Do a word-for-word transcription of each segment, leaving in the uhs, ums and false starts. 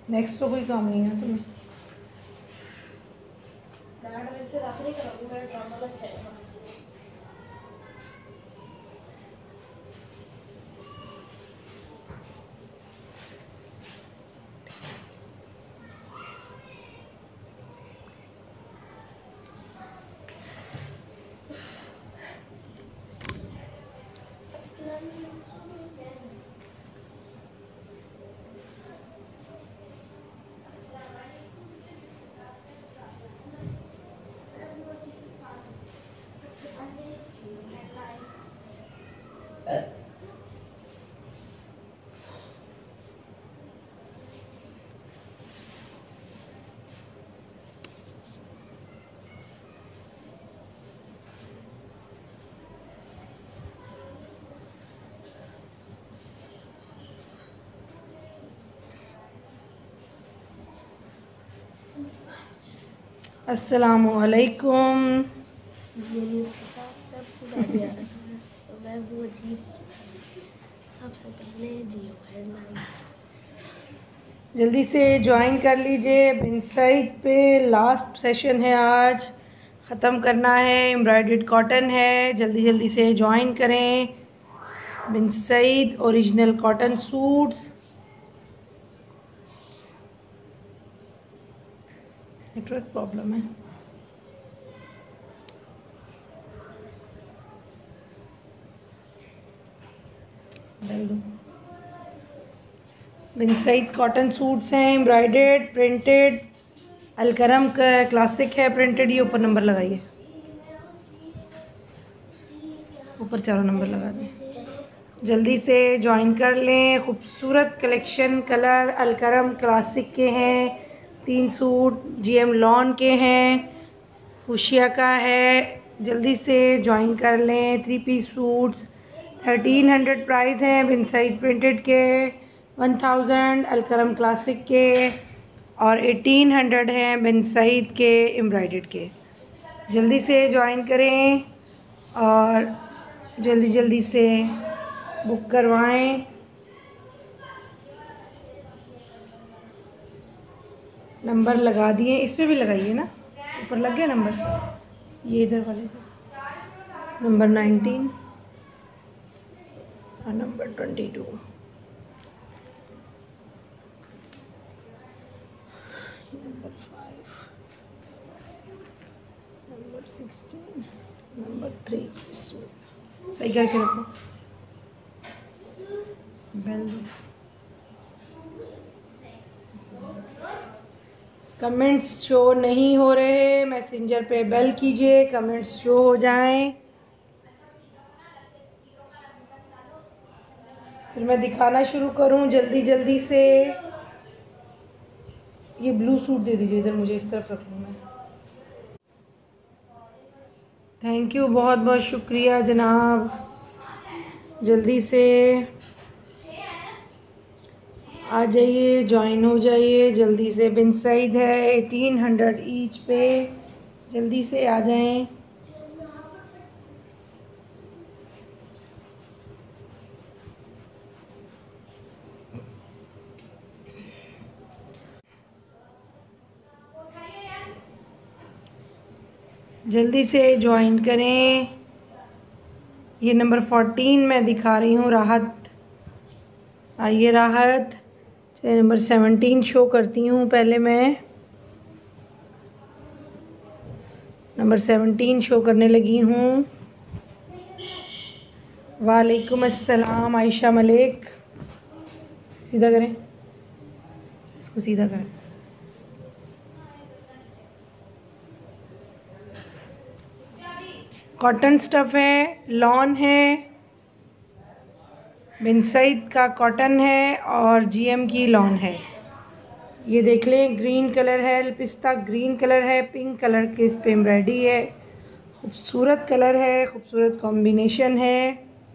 Next तो कोई काम नहीं है तुम्हें। अस्सलामु अलैकुम। सबसे पहले जियो हेडलाइन जल्दी से ज्वाइन कर लीजिए। बिन सईद पे लास्ट सेशन है, आज ख़त्म करना है। एम्ब्रॉयडर्ड कॉटन है, जल्दी जल्दी से ज्वाइन करें। Bin Saeed original cotton suits. Network problem है। डाल दो। बिन सईद कॉटन सूट्स हैं, एम्ब्रॉयडर्ड प्रिंटेड। अलकरम का क्लासिक है प्रिंटेड। ये ऊपर नंबर लगाइए, ऊपर चारों नंबर लगा दें। जल्दी से ज्वाइन कर लें। खूबसूरत कलेक्शन कलर अलकरम क्लासिक के हैं। तीन सूट जीएम लॉन के हैं, फुशिया का है। जल्दी से ज्वाइन कर लें। Three piece suits thirteen hundred price हैं बिन सईद प्रिंटेड के, वन थाउजेंड अलकरम क्लासिक के, और एटीन हंड्रेड हैं बिन सईद के एम्ब्रॉयडर्ड के। जल्दी से ज्वाइन करें और जल्दी जल्दी से बुक करवाएं। नंबर लगा दिए, इस पर भी लगाइए ना, ऊपर लग गया नंबर। ये इधर वाले को नंबर नाइनटीन और number twenty two. Number five, number sixteen, number three. सही करके रखो। बेल कमेंट्स शो नहीं हो रहे, मैसेंजर पे बेल कीजिए, कमेंट्स शो हो जाएं। फिर मैं दिखाना शुरू करूं जल्दी जल्दी से। ये ब्लू सूट दे दीजिए इधर, मुझे इस तरफ रख लूँ मैं। थैंक यू, बहुत बहुत शुक्रिया जनाब। जल्दी से आ जाइए, ज्वाइन हो जाइए जल्दी से। बिन सईद है एटीन हंड्रेड ईच पे, जल्दी से आ जाएं। जल्दी से ज्वाइन करें। ये नंबर फोर्टीन मैं दिखा रही हूँ, राहत। आइए राहत। नंबर सेवनटीन शो करती हूँ पहले मैं। नंबर सेवनटीन शो करने लगी हूँ। वालेकुम अस्सलाम आयशा मलिक। सीधा करें इसको, सीधा करें। कॉटन स्टफ़ है, लॉन है, बिन सईद का कॉटन है और जीएम की लॉन है। ये देख लें, ग्रीन कलर है, पिस्ता ग्रीन कलर है, पिंक कलर के इस पे एम्ब्रॉयडरी है। खूबसूरत कलर है, खूबसूरत कॉम्बिनेशन है।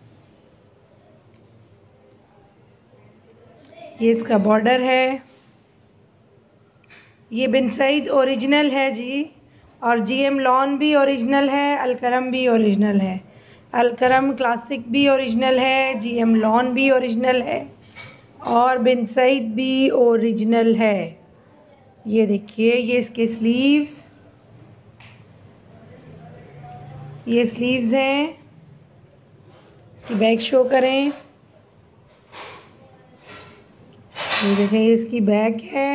ये इसका बॉर्डर है। ये बिन सईद ओरिजिनल है जी, और जीएम लॉन भी ओरिजिनल है, अलकरम भी ओरिजिनल है। अलकरम क्लासिक भी ओरिजिनल है, जीएम लॉन भी ओरिजिनल है। और बिन सईद भी ओरिजिनल है। ये देखिए, ये इसके स्लीव्स, ये स्लीव्स हैं। इसकी बैक शो करें। ये देखें, ये इसकी बैक है।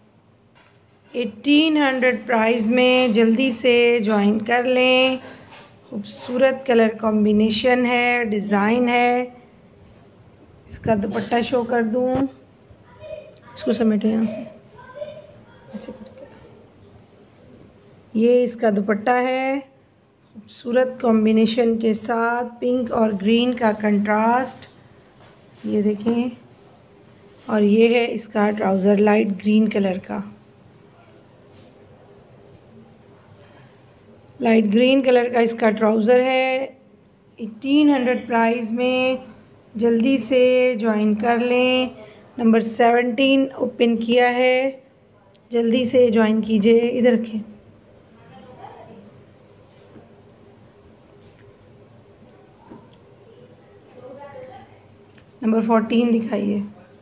एटीन हंड्रेड प्राइस में जल्दी से ज्वाइन कर लें। खूबसूरत कलर कॉम्बिनेशन है, डिज़ाइन है। इसका दुपट्टा शो कर दूँ, इसको समेटो यहाँ से ऐसे करके। ये इसका दुपट्टा है, खूबसूरत कॉम्बिनेशन के साथ पिंक और ग्रीन का कंट्रास्ट। ये देखें, और ये है इसका ट्राउज़र लाइट ग्रीन कलर का, लाइट ग्रीन कलर का इसका ट्राउज़र है। एटीन हंड्रेड प्राइस में जल्दी से ज्वाइन कर लें। नंबर सेवनटीन ओपन किया है, जल्दी से ज्वाइन कीजिए। इधर रखें। नंबर फोर्टीन दिखाइए।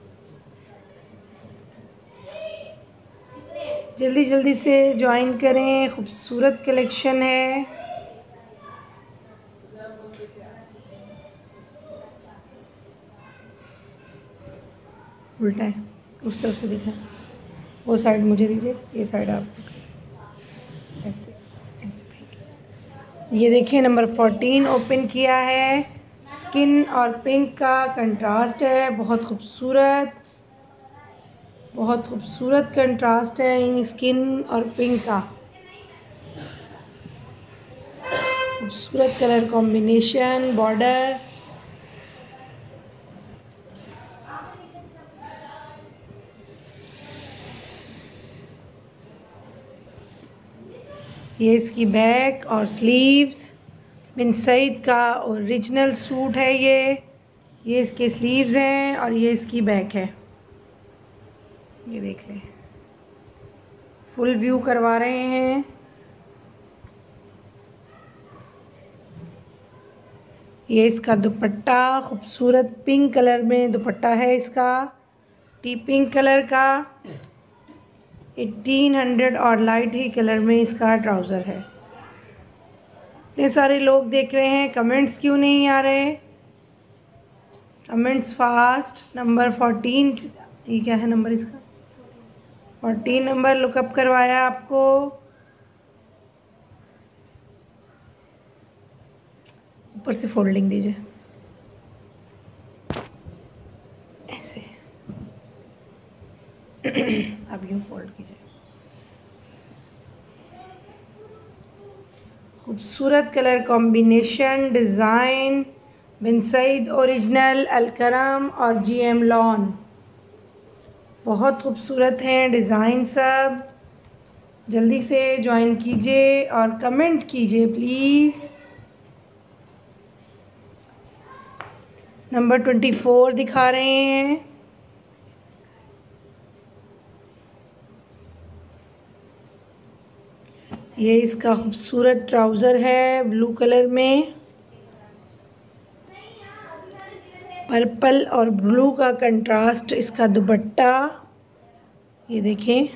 जल्दी जल्दी से ज्वाइन करें, खूबसूरत कलेक्शन है। उल्टा है, उस तरफ से दिखा। वो साइड मुझे दीजिए, ये साइड आप ऐसे ऐसे। ये देखिए, नंबर फोर्टीन ओपन किया है। स्किन और पिंक का कंट्रास्ट है, बहुत खूबसूरत, बहुत खूबसूरत कंट्रास्ट है स्किन और पिंक का। खूबसूरत कलर कॉम्बिनेशन, बॉर्डर। ये इसकी बैक और स्लीव्स। बिन सईद का ओरिजिनल सूट है ये। ये इसके स्लीव्स हैं और ये इसकी बैक है। ये देख लें, फुल व्यू करवा रहे हैं। ये इसका दुपट्टा, खूबसूरत पिंक कलर में दुपट्टा है इसका, टी पिंक कलर का। एटीन हंड्रेड और लाइट ही कलर में इसका ट्राउज़र है। इतने सारे लोग देख रहे हैं, कमेंट्स क्यों नहीं आ रहे? Comments fast. नंबर फोर्टीन, ये क्या है नंबर इसका? फोर्टीन नंबर लुकअप करवाया आपको। ऊपर से फोल्डिंग दीजिए ऐसे। अब यूँ फोल्ड कीजिए। खूबसूरत colour combination, design. Bin Saeed original, Alkaram और जीएम लॉन। बहुत खूबसूरत हैं डिज़ाइन सब। जल्दी से ज्वाइन कीजिए और कमेंट कीजिए प्लीज़। नंबर ट्वेंटी फोर दिखा रहे हैं। ये इसका खूबसूरत ट्राउज़र है ब्लू कलर में। पर्पल और ब्लू का कंट्रास्ट इसका दुपट्टा। ये देखें,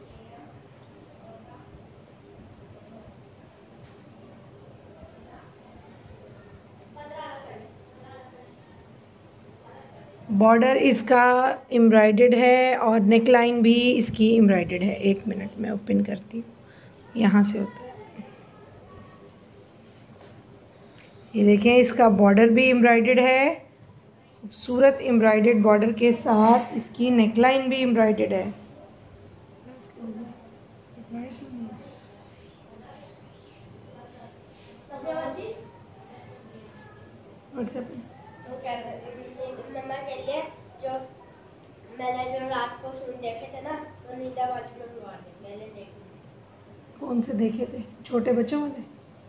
बॉर्डर इसका एम्ब्रॉयडर्ड है और नेक लाइन भी इसकी एम्ब्रॉयडर्ड है। एक मिनट में ओपन करती हूँ, यहाँ से होता है। ये देखें, इसका बॉर्डर भी एम्ब्रॉयडर्ड है, खूबसूरत एम्ब्रॉयडर्ड बॉर्डर के साथ इसकी नेक लाइन भी एम्ब्रॉयडर्ड है। व्हाट्सएप नंबर के लिए जो मैंने जो रात को सूट देखे थे ना, वो नीला वाले में हुआ थे, मैंने देखे। कौन से देखे थे? छोटे बच्चों वाले?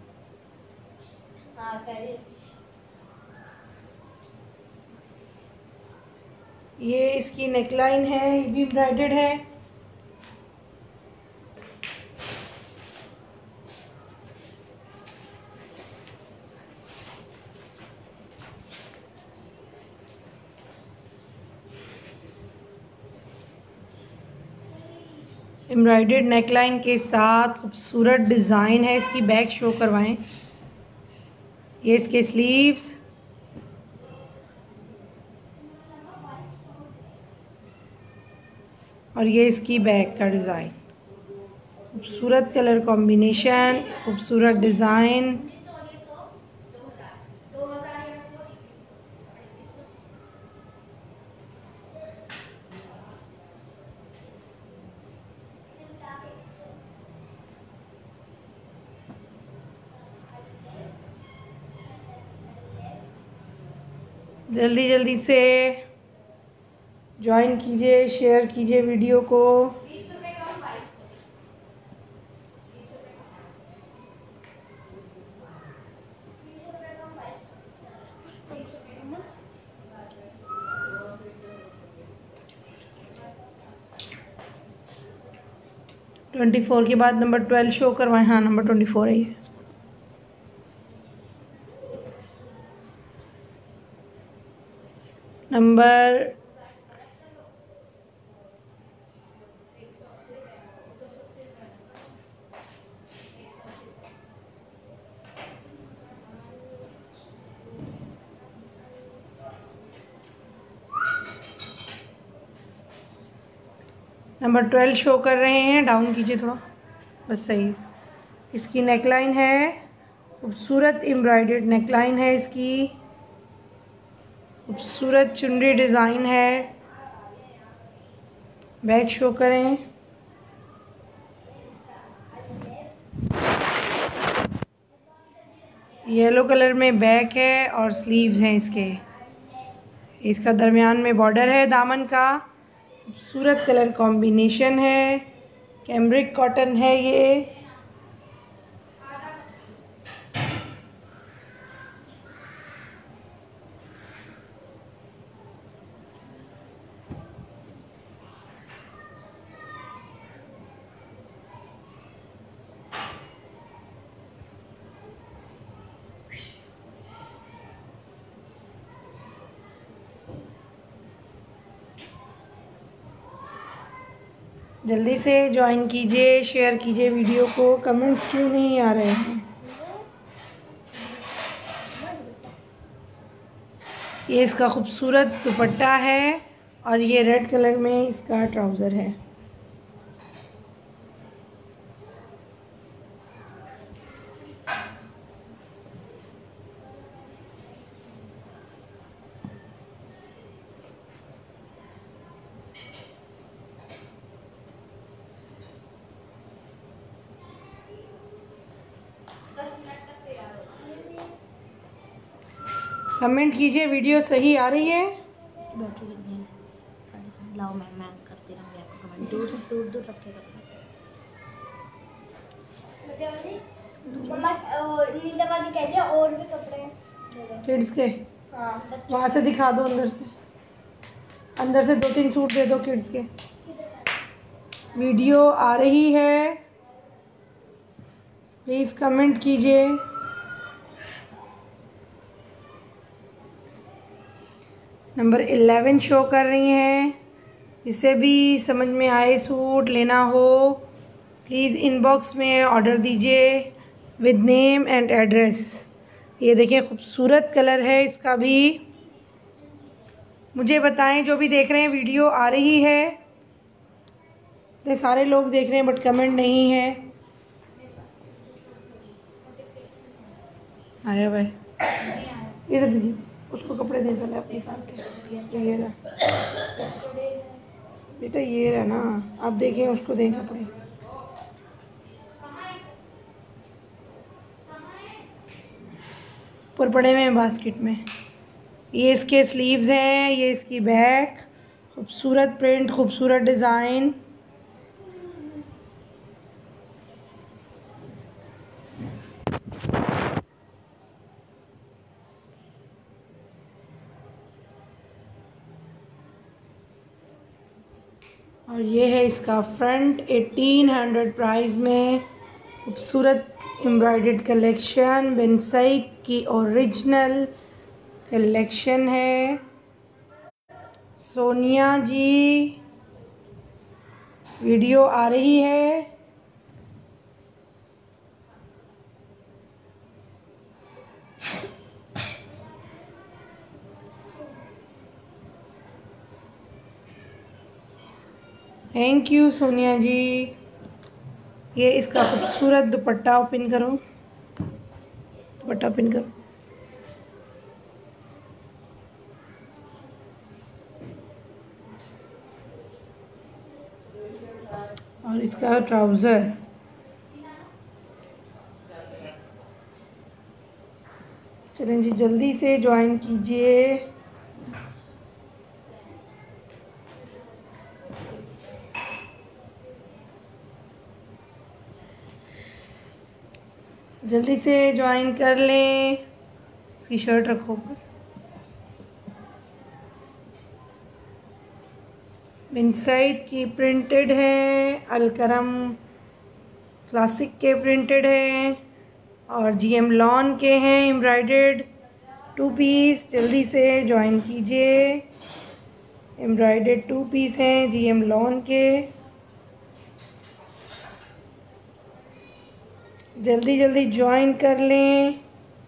हाँ, पहले। ये इसकी नेकलाइन है, ये भी एम्ब्रॉयडर्ड है। एम्ब्रॉयडर्ड नेकलाइन के साथ खूबसूरत डिज़ाइन है। इसकी बैक शो करवाएं। ये इसके स्लीव्स, और ये इसकी बैक का डिज़ाइन। खूबसूरत कलर कॉम्बिनेशन, खूबसूरत डिज़ाइन। जल्दी जल्दी से ज्वाइन कीजिए, शेयर कीजिए वीडियो को। ट्वेंटी फोर के बाद नंबर ट्वेल्व शो करवाएं। हाँ, नंबर ट्वेंटी फोर है ये। नंबर नंबर ट्वेल्व शो कर रहे हैं। डाउन कीजिए थोड़ा, बस सही है। इसकी नेकलाइन है, खूबसूरत एम्ब्रॉयडर्ड नेकलाइन है इसकी। खूबसूरत चुनरी डिज़ाइन है। बैक शो करें। येलो कलर में बैक है और स्लीव्स हैं इसके। इसका दरमियान में बॉर्डर है दामन का। खूबसूरत कलर कॉम्बिनेशन है। कैम्ब्रिक कॉटन है ये। जल्दी से ज्वाइन कीजिए, शेयर कीजिए वीडियो को। कमेंट्स क्यों नहीं आ रहे हैं? ये इसका खूबसूरत दुपट्टा है और ये रेड कलर में इसका ट्राउज़र है। कमेंट कीजिए, वीडियो सही आ रही है? लाओ मैं मैं करती रहूँगी आपको कमेंट। दूर दूर दूर रखेगा। मम्मा नींदा बाजी कह दिया और भी कपड़े हैं किड्स के। हाँ, वहाँ से दिखा दो, अंदर से अंदर से दो तीन सूट दे दो किड्स के। वीडियो आ रही है, प्लीज़ कमेंट कीजिए। नंबर इलेवन शो कर रही हैं। जिसे भी समझ में आए सूट लेना हो, प्लीज़ इनबॉक्स में ऑर्डर दीजिए विद नेम एंड एड्रेस। ये देखिए, खूबसूरत कलर है इसका भी। मुझे बताएं, जो भी देख रहे हैं वीडियो आ रही है? इतने सारे लोग देख रहे हैं बट कमेंट नहीं है। आया भाई, इधर दीजिए उसको कपड़े दे पहले अपनी निकाल के। ये रहा बेटा, ये रहा ना। आप देखें, उसको दें कपड़े। ऊपर पड़े हुए हैं बास्केट में। ये इसके स्लीव्स हैं, ये इसकी बैक। खूबसूरत प्रिंट, खूबसूरत डिज़ाइन। और ये है इसका फ्रंट। एटीन हंड्रेड प्राइस में खूबसूरत एम्ब्रॉयडर्ड कलेक्शन। बिन सईद की ओरिजिनल कलेक्शन है। सोनिया जी वीडियो आ रही है। Thank you Sonia ji. ये इसका खूबसूरत दुपट्टा ओपन करो, दुपट्टा ओपन करो। और इसका ट्राउज़र, चलें जी जल्दी से ज्वाइन कीजिए। जल्दी से ज्वाइन कर लें। उसकी शर्ट रखो ऊपर। बिन सईद की प्रिंटेड है, अलकरम क्लासिक के प्रिंटेड हैं और जीएम लॉन के हैं एम्ब्रॉयडर्ड टू पीस। जल्दी से ज्वाइन कीजिए। एम्ब्रॉयडर्ड टू पीस हैं जीएम लॉन के। जल्दी जल्दी ज्वाइन कर लें।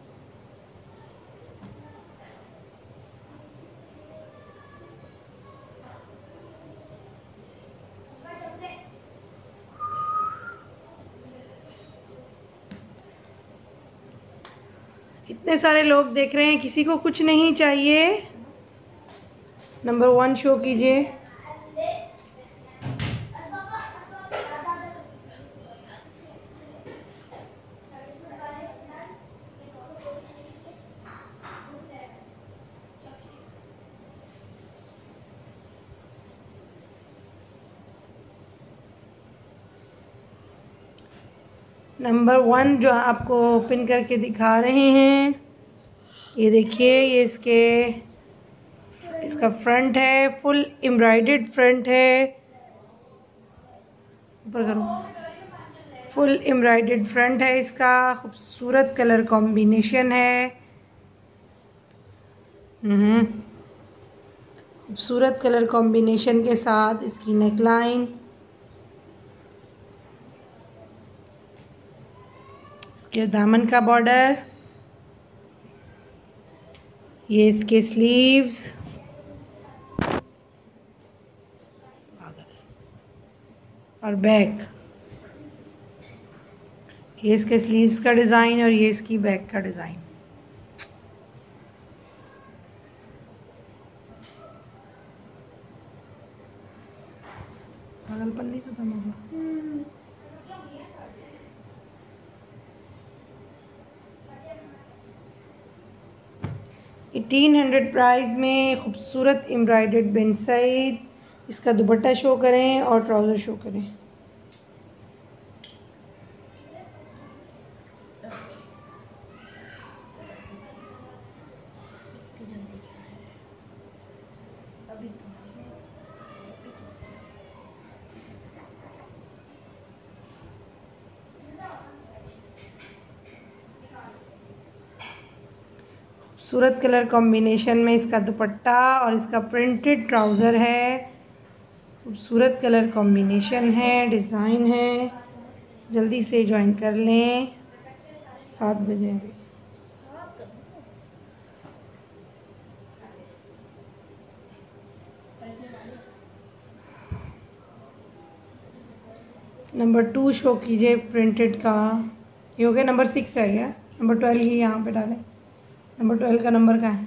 इतने सारे लोग देख रहे हैं, किसी को कुछ नहीं चाहिए? नंबर वन शो कीजिए। नंबर वन जो आपको ओपन करके दिखा रहे हैं, ये देखिए, ये इसके इसका फ्रंट है, फुल एम्ब्रॉयडर्ड फ्रंट है। ऊपर करो। फुल एम्ब्रॉयडर्ड फ्रंट है इसका। खूबसूरत कलर कॉम्बिनेशन है। हम्म खूबसूरत कलर कॉम्बिनेशन के साथ इसकी नेकलाइन, इसके दामन का बॉर्डर, ये इसके स्लीव्स और बैक, ये इसके स्लीव्स का डिज़ाइन और ये इसकी बैक का डिज़ाइन। पागलपन नहीं खत्म होगा। एटीन हंड्रेड प्राइस में खूबसूरत एम्ब्रॉयडर्ड बिन सईद। इसका दुपट्टा शो करें और ट्राउज़र शो करें। खूबसूरत कलर कॉम्बिनेशन में इसका दुपट्टा और इसका प्रिंटेड ट्राउज़र है। खूबसूरत कलर कॉम्बिनेशन है, डिज़ाइन है। जल्दी से ज्वाइन कर लें। सात बजे अभी। नंबर टू शो कीजिए प्रिंटेड का। ये हो गया। नंबर सिक्स रह गया। नंबर ट्वेल्व ही यहाँ पे डालें। नंबर ट्वेल्व का नंबर क्या है?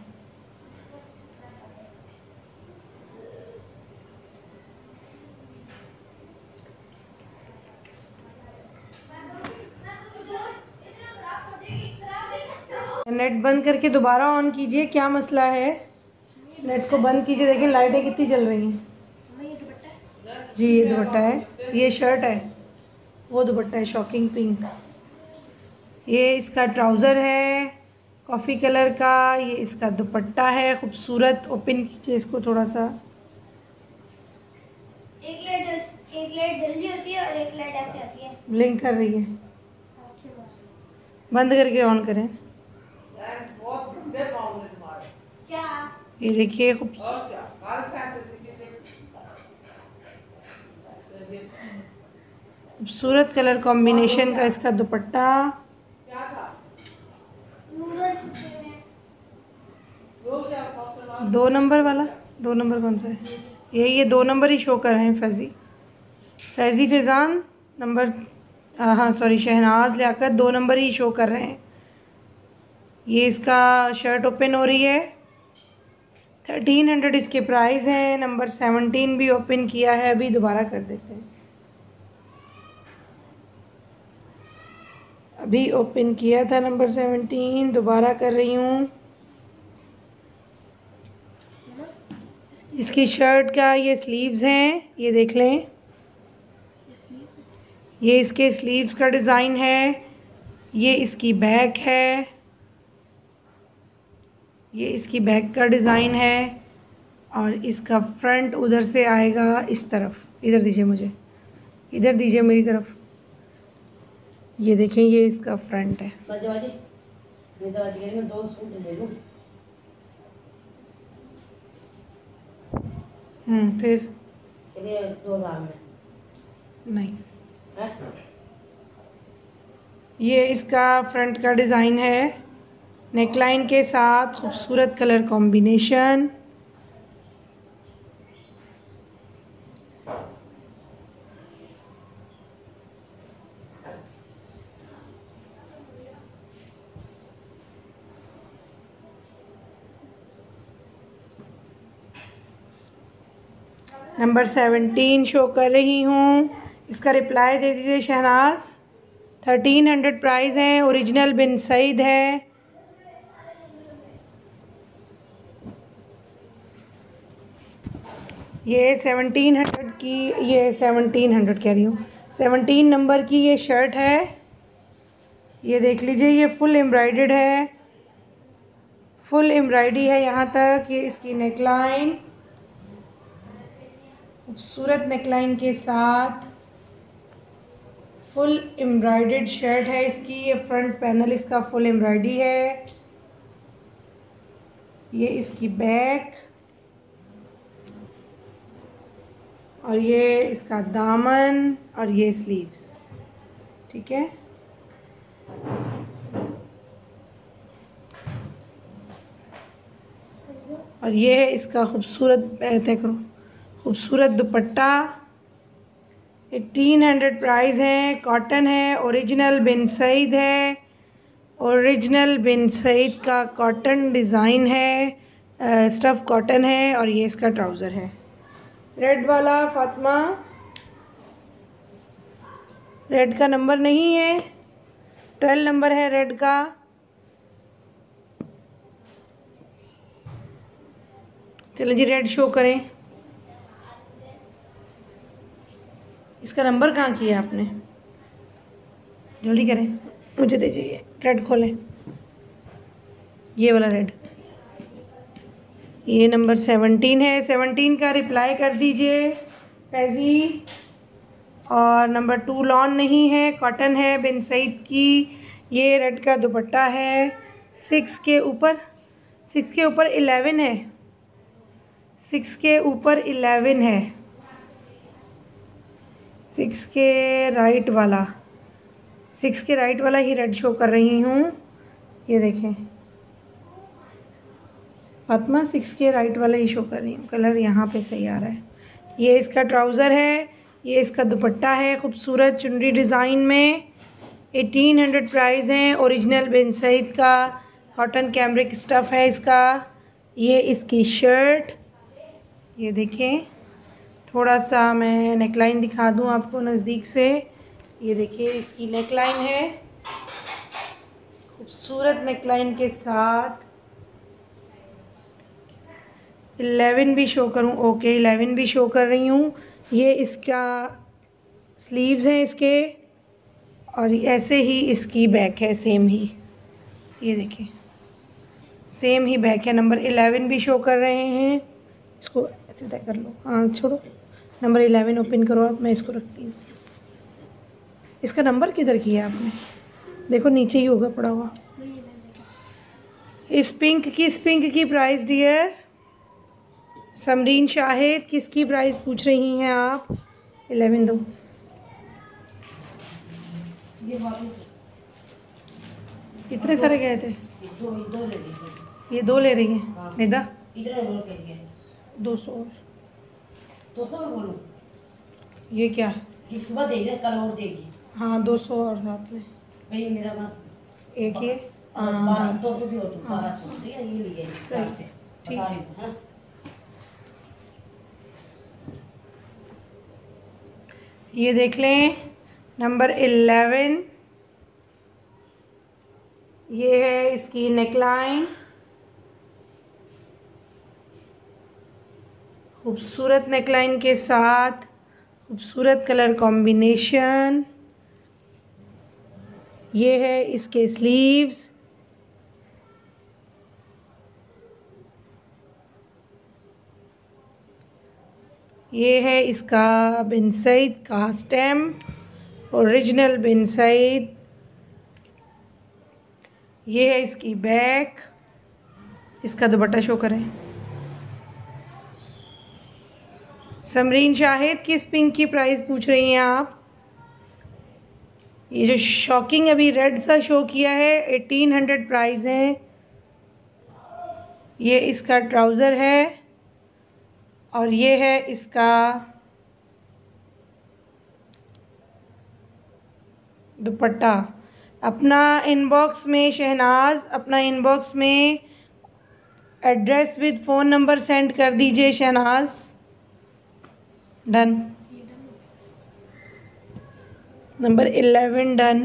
नेट बंद करके दोबारा ऑन कीजिए। क्या मसला है? नेट को बंद कीजिए। देखिए लाइटें कितनी चल रही हैं। जी ये दुपट्टा है, ये शर्ट है, वो दुपट्टा है शॉकिंग पिंक। ये इसका ट्राउज़र है कॉफ़ी कलर का। ये इसका दुपट्टा है खूबसूरत। ओपन कीजिए इसको थोड़ा सा। एक लाइट एक लाइट जल्दी होती है और एक लाइट ऐसे आती है, ब्लिंक कर रही है। बंद करके ऑन करें। क्या? ये देखिए खूबसूरत। खूबसूरत कलर कॉम्बिनेशन का इसका दुपट्टा। दो नंबर वाला, दो नंबर कौन सा है? यही ये दो नंबर ही शो कर रहे हैं। फैज़ी फैज़ी फैज़ान नंबर, हाँ सॉरी शहनाज लियाकत दो नंबर ही शो कर रहे हैं। ये इसका शर्ट ओपन हो रही है। थर्टीन हंड्रेड इसके प्राइस हैं। नंबर सेवनटीन भी ओपन किया है, अभी दोबारा कर देते हैं। अभी ओपन किया था नंबर सेवनटीन, दोबारा कर रही हूँ। इसकी शर्ट का ये स्लीव्स हैं, ये देख लें। ये इसके स्लीव्स का डिज़ाइन है। ये इसकी बैक है, ये इसकी बैक का डिज़ाइन है। और इसका फ्रंट उधर से आएगा इस तरफ। इधर दीजिए मुझे, इधर दीजिए मेरी तरफ। ये देखें, ये इसका फ्रंट है। हम्म फिर दो में नहीं, ये इसका फ्रंट का डिज़ाइन है। नेकलाइन के साथ खूबसूरत colour combination. Number seventeen show कर रही हूँ। इसका रिप्लाई दे दीजिए शहनाज। थर्टीन हंड्रेड प्राइस है। ओरिजिनल बिन सईद है। ये सेवनटीन हंड्रेड की, ये सेवनटीन हंड्रेड कह रही हूँ, सेवनटीन नंबर की ये शर्ट है। ये देख लीजिए, ये फुल एम्ब्रॉयडेड है, फुल एम्ब्रॉयडरी है यहाँ तक। ये इसकी नेकलाइन, खूबसूरत नेकलाइन के साथ फुल एम्ब्रॉयडेड शर्ट है इसकी। ये फ्रंट पैनल इसका फुल एम्ब्रॉयडरी है। ये इसकी बैक और ये इसका दामन और ये स्लीव्स, ठीक है। और ये है इसका खूबसूरत, तय करो, खूबसूरत दुपट्टा। एटीन हंड्रेड प्राइस है। कॉटन है, ओरिजिनल बिन सईद है। ओरिजिनल बिन सईद का कॉटन डिज़ाइन है, स्टफ़ कॉटन है। और ये इसका ट्राउज़र है रेड वाला। फातिमा, रेड का नंबर नहीं है, ट्वेल्व नंबर है रेड का। चलो जी, रेड शो करें। इसका नंबर कहाँ किया आपने? जल्दी करें, मुझे दीजिए। रेड खोलें, ये वाला रेड, ये नंबर सेवनटीन है। सेवनटीन का रिप्लाई कर दीजिए फैज़ी। और नंबर टू लॉन नहीं है, कॉटन है बिन सईद की। ये रेड का दुपट्टा है। सिक्स के ऊपर, सिक्स के ऊपर इलेवन है, सिक्स के ऊपर इलेवन है। सिक्स के राइट वाला, सिक्स के राइट वाला ही रेड शो कर रही हूँ। ये देखें फातिमा, सिक्स के राइट वाला ही शो कर रही हूँ। कलर यहाँ पे सही आ रहा है। ये इसका ट्राउज़र है, ये इसका दुपट्टा है खूबसूरत चुनरी डिज़ाइन में। एटीन हंड्रेड प्राइस है। ओरिजिनल बिन सईद का कॉटन कैमरिक स्टफ़ है इसका। ये इसकी शर्ट, ये देखें, थोड़ा सा मैं नेकलाइन दिखा दूँ आपको नज़दीक से। ये देखिए इसकी नेकलाइन है, खूबसूरत नेकलाइन के साथ। इलेवन भी शो करूँ? ओके, इलेवन भी शो कर रही हूँ। ये इसका स्लीव्स हैं इसके, और ऐसे ही इसकी बैक है, सेम ही। ये देखिए सेम ही बैक है। नंबर इलेवन भी शो कर रहे हैं। इसको ऐसे तय कर लो, हाँ छोड़ो, नंबर इलेवन ओपन करो आप, मैं इसको रखती हूँ। इसका नंबर किधर किया आपने? देखो नीचे ही होगा पड़ा हुआ। इस पिंक की, इस पिंक की प्राइस डियर समरीन शाहिद, किसकी प्राइस पूछ रही हैं आप? इलेवन दो, इतने सारे गए थे, दो दो ले ली। ये दो ले रही है निदा। इधर बोल के लिए दो सौ और दो सौ में बोलूँ ये क्या कि सुबह देगी कल और देगी। हाँ दो सौ और साथ में भाई मेरा ना एक ये बारह दो सौ भी हो तो बारह सौ ठीक है ये लिए सही ठीक है। हाँ ये देख लें नंबर इलेवन, ये है इसकी नेकलाइन, खूबसूरत नेकलाइन के साथ खूबसूरत कलर कॉम्बिनेशन। ये है इसके स्लीव्स, ये है इसका बिन सईद का स्टैम्प, ओरिजिनल बिन सईद। ये है इसकी बैक, इसका दुपट्टा शो करें। समरीन शाहिद किस पिंक की प्राइस पूछ रही हैं आप? ये जो शॉकिंग अभी रेड सा शो किया है एटीन हंड्रेड प्राइस है। ये इसका ट्राउज़र है और ये है इसका दुपट्टा। अपना इनबॉक्स में शहनाज, अपना इनबॉक्स में address with phone number send कर दीजिए Shahnaz. Done, number eleven done.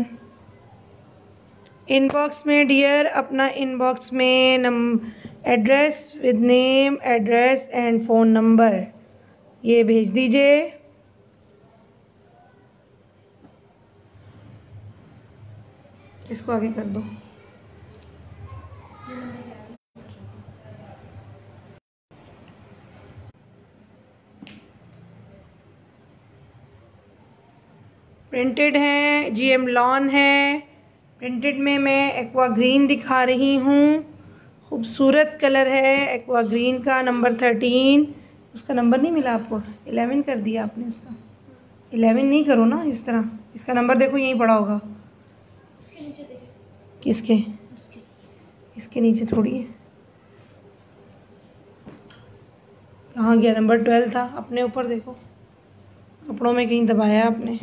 Inbox में डियर अपना इनबॉक्स में नम address with name, address and phone number ये भेज दीजिए। इसको आगे कर दो। प्रिंटेड है, जीएम लॉन है। प्रिंटेड में मैं एक्वा ग्रीन दिखा रही हूँ, खूबसूरत कलर है एक्वा ग्रीन का, नंबर थर्टीन। उसका नंबर नहीं मिला आपको? इलेवन कर दिया आपने उसका। इलेवन नहीं करो ना इस तरह, इसका नंबर देखो यहीं पड़ा होगा। इसके नीचे देखो। किसके? इसके नीचे थोड़ी है। कहाँ गया? नंबर ट्वेल्व था, अपने ऊपर देखो, कपड़ों में कहीं दबाया आपने।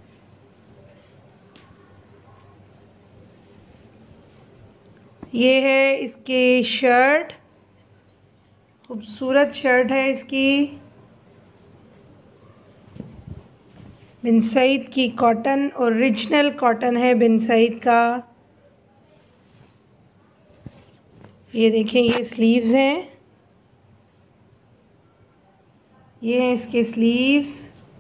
ये है इसकी शर्ट, खूबसूरत शर्ट है इसकी, बिन सईद की कॉटन, ओरिजिनल कॉटन है बिन सईद का। ये देखें ये स्लीव्स हैं, ये हैं इसके स्लीव्स।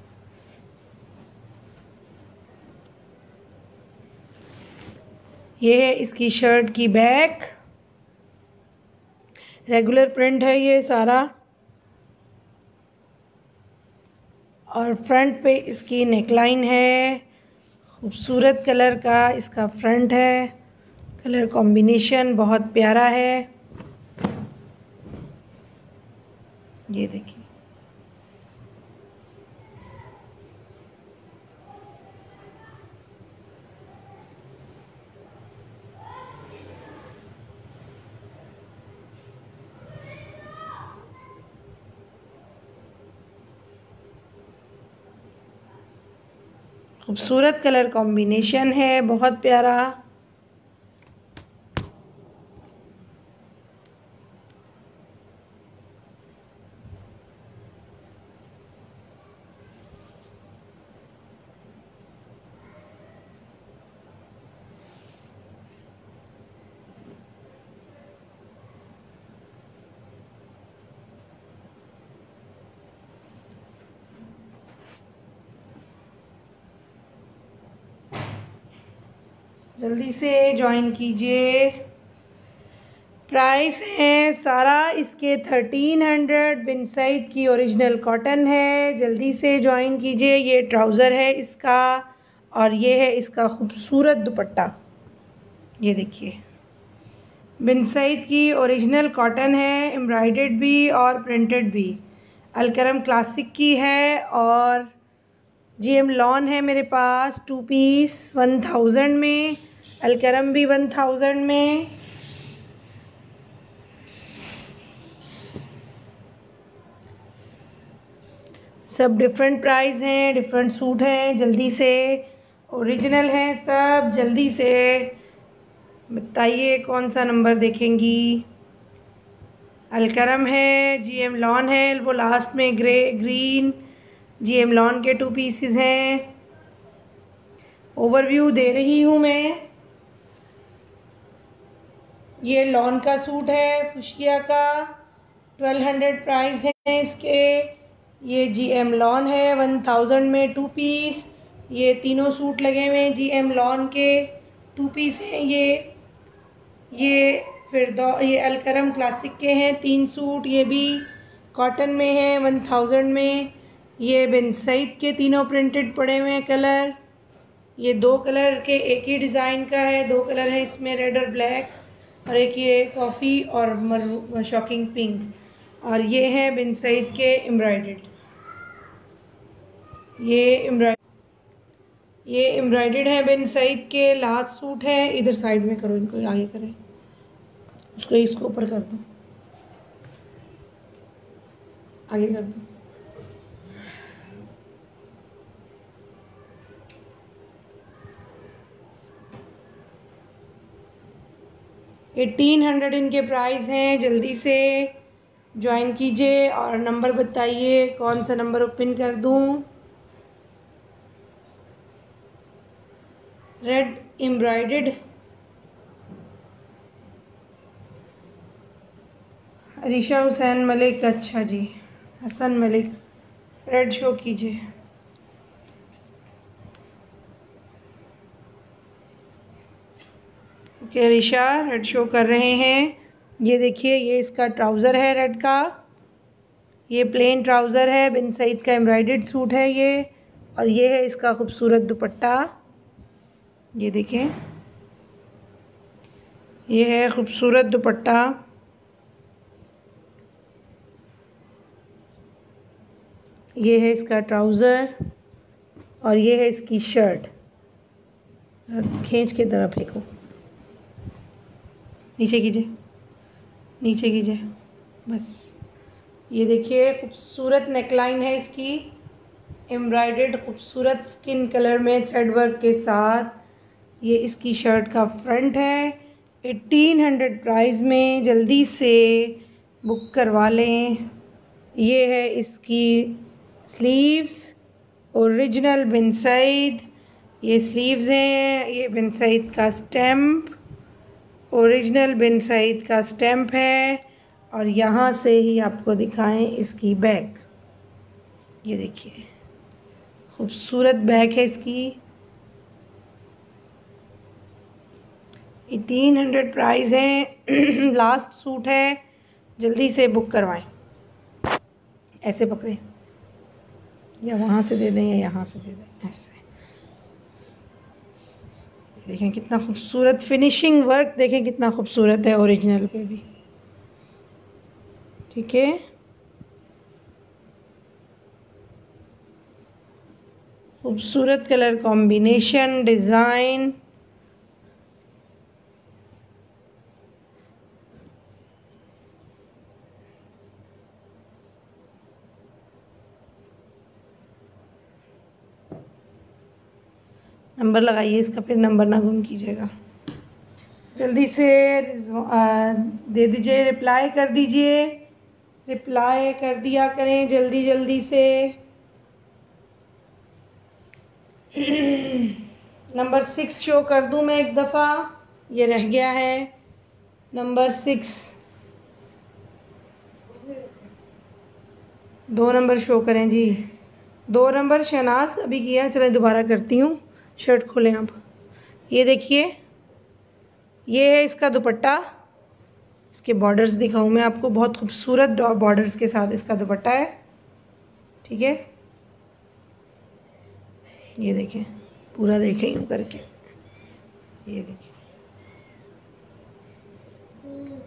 ये है इसकी शर्ट की बैक, रेगुलर प्रिंट है ये सारा, और फ्रंट पे इसकी नेकलाइन है। खूबसूरत कलर का इसका फ्रंट है, कलर कॉम्बिनेशन बहुत प्यारा है। ये देखिए खूबसूरत कलर कॉम्बिनेशन है, बहुत प्यारा। जल्दी से ज्वाइन कीजिए। प्राइस है सारा इसके थर्टीन हंड्रेड, बिन सईद की ओरिजिनल कॉटन है। जल्दी से ज्वाइन कीजिए। ये ट्राउज़र है इसका और ये है इसका खूबसूरत दुपट्टा। ये देखिए बिन सईद की ओरिजिनल कॉटन है, एम्ब्रॉयडर्ड भी और प्रिंटेड भी। अलकरम क्लासिक की है और जीएम लॉन है मेरे पास टू पीस वन थाउजेंड में, अलकरम भी वन थाउजेंड में। सब डिफरेंट प्राइस हैं, डिफरेंट सूट हैं। जल्दी से ओरिजिनल हैं सब, जल्दी से बताइए कौन सा नंबर देखेंगी। अलकरम है, जीएम लॉन है, वो लास्ट में ग्रे ग्रीन जीएम लॉन के टू पीसेस हैं। ओवरव्यू दे रही हूँ मैं। ये लॉन का सूट है फुशिया का, ट्वेल्व हंड्रेड प्राइस है इसके। ये जीएम लॉन है वन थाउजेंड में टू पीस। ये तीनों सूट लगे हुए हैं जीएम लॉन के, टू पीस हैं ये। ये फिर दो ये अलकरम क्लासिक के हैं तीन सूट, ये भी कॉटन में है वन थाउजेंड में। ये बिन सईद के तीनों प्रिंटेड पड़े हुए हैं कलर। ये दो कलर के एक ही डिज़ाइन का है, दो कलर हैं इसमें, रेड और ब्लैक, और एक ये कॉफ़ी और मरू शॉकिंग पिंक। और ये है बिन सईद के एम्ब्रॉयडेड। ये एम्ब्रॉयड ये एम्ब्रॉयडेड है बिन सईद के। लास्ट सूट है, इधर साइड में करो, इनको आगे करें, उसको इसको ऊपर कर दो, आगे कर दो। एटीन हंड्रेड इनके प्राइस हैं। जल्दी से ज्वाइन कीजिए और नंबर बताइए कौन सा नंबर ओपन कर दूं। रेड एम्ब्रॉयडेड, अरीशा हुसैन मलिक, अच्छा जी, हसन मलिक, रेड शो कीजिए। ओके अरीशा, रेड शो कर रहे हैं। ये देखिए, ये इसका ट्राउज़र है रेड का, ये प्लेन ट्राउज़र है, बिन सईद का एम्ब्रॉयडेड सूट है ये। और ये है इसका खूबसूरत दुपट्टा, ये देखें, ये है खूबसूरत दुपट्टा। ये है इसका ट्राउज़र और ये है इसकी शर्ट। खींच के तरफ फेंको, नीचे कीजिए, नीचे कीजिए, बस। ये देखिए खूबसूरत नेकलाइन है इसकी, एम्ब्रॉयडेड खूबसूरत स्किन कलर में थ्रेड वर्क के साथ। ये इसकी शर्ट का फ्रंट है, एटीन हंड्रेड प्राइस में। जल्दी से बुक करवा लें। ये है इसकी स्लीव्स, ओरिजिनल बिन सईद, ये स्लीव्स हैं। ये बिन सईद का स्टैम्प, ओरिजिनल बिन सईद का स्टैम्प है। और यहाँ से ही आपको दिखाएं इसकी बैग, ये देखिए खूबसूरत बैग है इसकी। एटीन हंड्रेड प्राइस है, लास्ट सूट है, जल्दी से बुक करवाएं। ऐसे पकड़े, या वहाँ से दे दें या यहाँ से दे दें, ऐसे। देखें कितना खूबसूरत फिनिशिंग वर्क, देखें कितना खूबसूरत है ओरिजिनल पे भी, ठीक है। खूबसूरत कलर कॉम्बिनेशन, डिज़ाइन। नंबर लगाइए इसका, फिर नंबर ना गुम कीजिएगा। जल्दी से दे दीजिए, रिप्लाई कर दीजिए, रिप्लाई कर दिया करें जल्दी जल्दी से। नंबर सिक्स शो कर दूं मैं एक दफ़ा, ये रह गया है नंबर सिक्स। दो नंबर शो करें जी, दो नंबर शहनाज अभी किया, चलें दोबारा करती हूँ। शर्ट खोलें आप, ये देखिए, ये है इसका दुपट्टा। इसके बॉर्डर्स दिखाऊं मैं आपको, बहुत खूबसूरत बॉर्डर्स के साथ इसका दुपट्टा है, ठीक है। ये देखें, पूरा देखें यूँ करके, ये देखिए,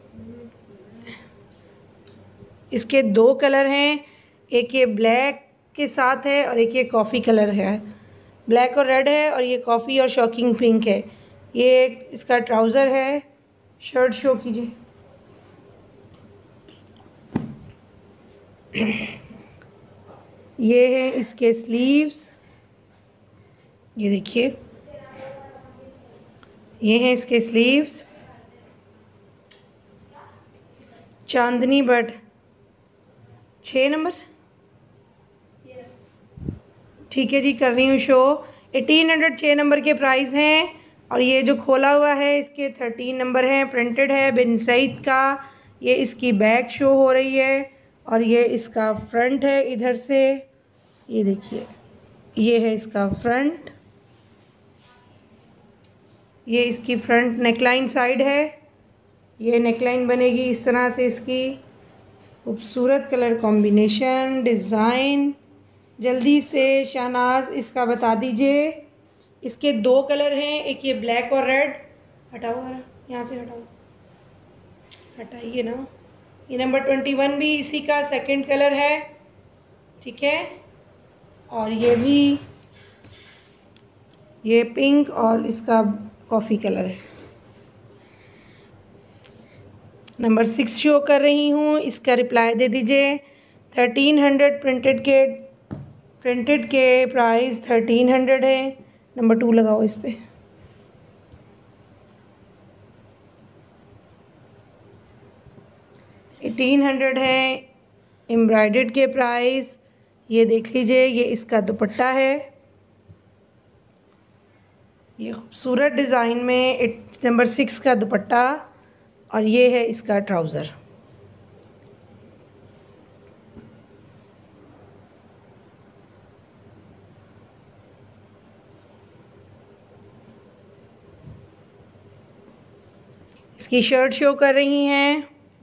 इसके दो कलर हैं, एक ये ब्लैक के साथ है और एक ये कॉफ़ी कलर है, ब्लैक और रेड है, और ये कॉफ़ी और शॉकिंग पिंक है। ये इसका ट्राउज़र है। शर्ट शो कीजिए। ये है इसके स्लीव्स, ये देखिए, ये हैं इसके स्लीव्स। चांदनी बट छः नंबर, ठीक है जी, कर रही हूँ शो। एटीन हंड्रेड छः नंबर के प्राइस हैं। और ये जो खोला हुआ है इसके थर्टीन नंबर हैं, प्रिंटेड है बिन सईद का। ये इसकी बैक शो हो रही है और ये इसका फ्रंट है इधर से, ये देखिए, ये है इसका फ्रंट, ये इसकी फ्रंट नेकलाइन साइड है। ये नेकलाइन बनेगी इस तरह से इसकी। खूबसूरत कलर कॉम्बिनेशन, डिज़ाइन। जल्दी से शहनाज इसका बता दीजिए। इसके दो कलर हैं, एक ये ब्लैक और रेड। हटाओ यहाँ से, हटाओ, हटाइए ना। ये नंबर ट्वेंटी वन भी इसी का सेकंड कलर है, ठीक है। और ये भी, ये पिंक और इसका कॉफ़ी कलर है। नंबर सिक्स शो कर रही हूँ, इसका रिप्लाई दे दीजिए। थर्टीन हंड्रेड प्रिंटेड के प्रिंटेड के प्राइस थर्टीन हंड्रेड है। नंबर टू लगाओ इस पर। एटीन हंड्रेड है एम्ब्रॉयडर्ड के प्राइस। ये देख लीजिए, ये इसका दुपट्टा है। ये खूबसूरत डिज़ाइन में एट नंबर सिक्स का दुपट्टा, और ये है इसका ट्राउज़र। इसकी शर्ट शो कर रही हैं,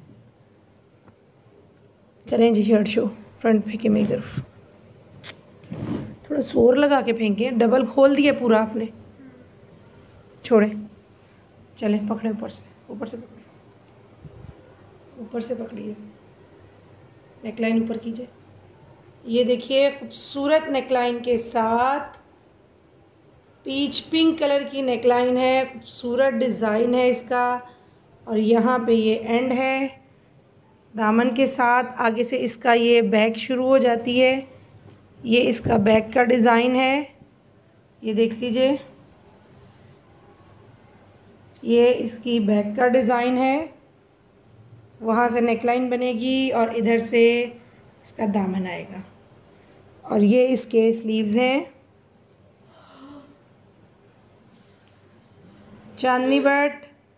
करें जी शर्ट शो। फ्रंट फेंके मेरी तरफ, थोड़ा जोर लगा के फेंके, डबल खोल दिया पूरा आपने। छोड़े, चले, पकड़े ऊपर से, ऊपर से पकड़े, ऊपर से पकड़िए, नेकलाइन ऊपर कीजिए। ये देखिए, खूबसूरत नेकलाइन के साथ पीच पिंक कलर की नेकलाइन है। खूबसूरत डिज़ाइन है इसका, और यहाँ पे ये एंड है दामन के साथ। आगे से इसका ये बैक शुरू हो जाती है। ये इसका बैक का डिज़ाइन है, ये देख लीजिए, ये इसकी बैक का डिज़ाइन है। वहाँ से नेकलाइन बनेगी और इधर से इसका दामन आएगा, और ये इसके स्लीव्स हैं। चांदनी बट,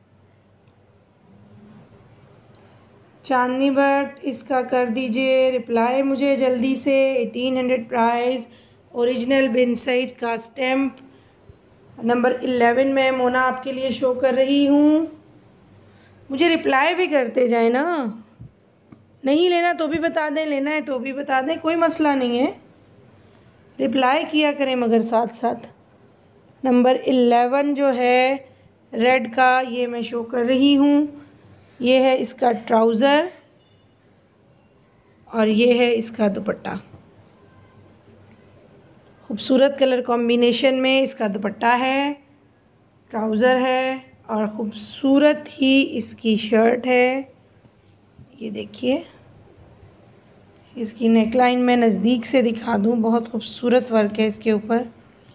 चांदनी बट इसका कर दीजिए रिप्लाई मुझे जल्दी से। Eighteen hundred price, original Bin Saeed का स्टैम्प। नंबर इलेवन में मोना आपके लिए शो कर रही हूँ। मुझे रिप्लाई भी करते जाए ना, नहीं लेना तो भी बता दें, लेना है तो भी बता दें, कोई मसला नहीं है, रिप्लाई किया करें मगर साथ साथ। नंबर इलेवन जो है रेड का, ये मैं शो कर रही हूँ। ये है इसका ट्राउज़र और ये है इसका दुपट्टा। खूबसूरत कलर कॉम्बिनेशन में इसका दुपट्टा है, ट्राउज़र है, और ख़ूबसूरत ही इसकी शर्ट है। ये देखिए, इसकी नेकलाइन मैं नज़दीक से दिखा दूँ, बहुत खूबसूरत वर्क है इसके ऊपर।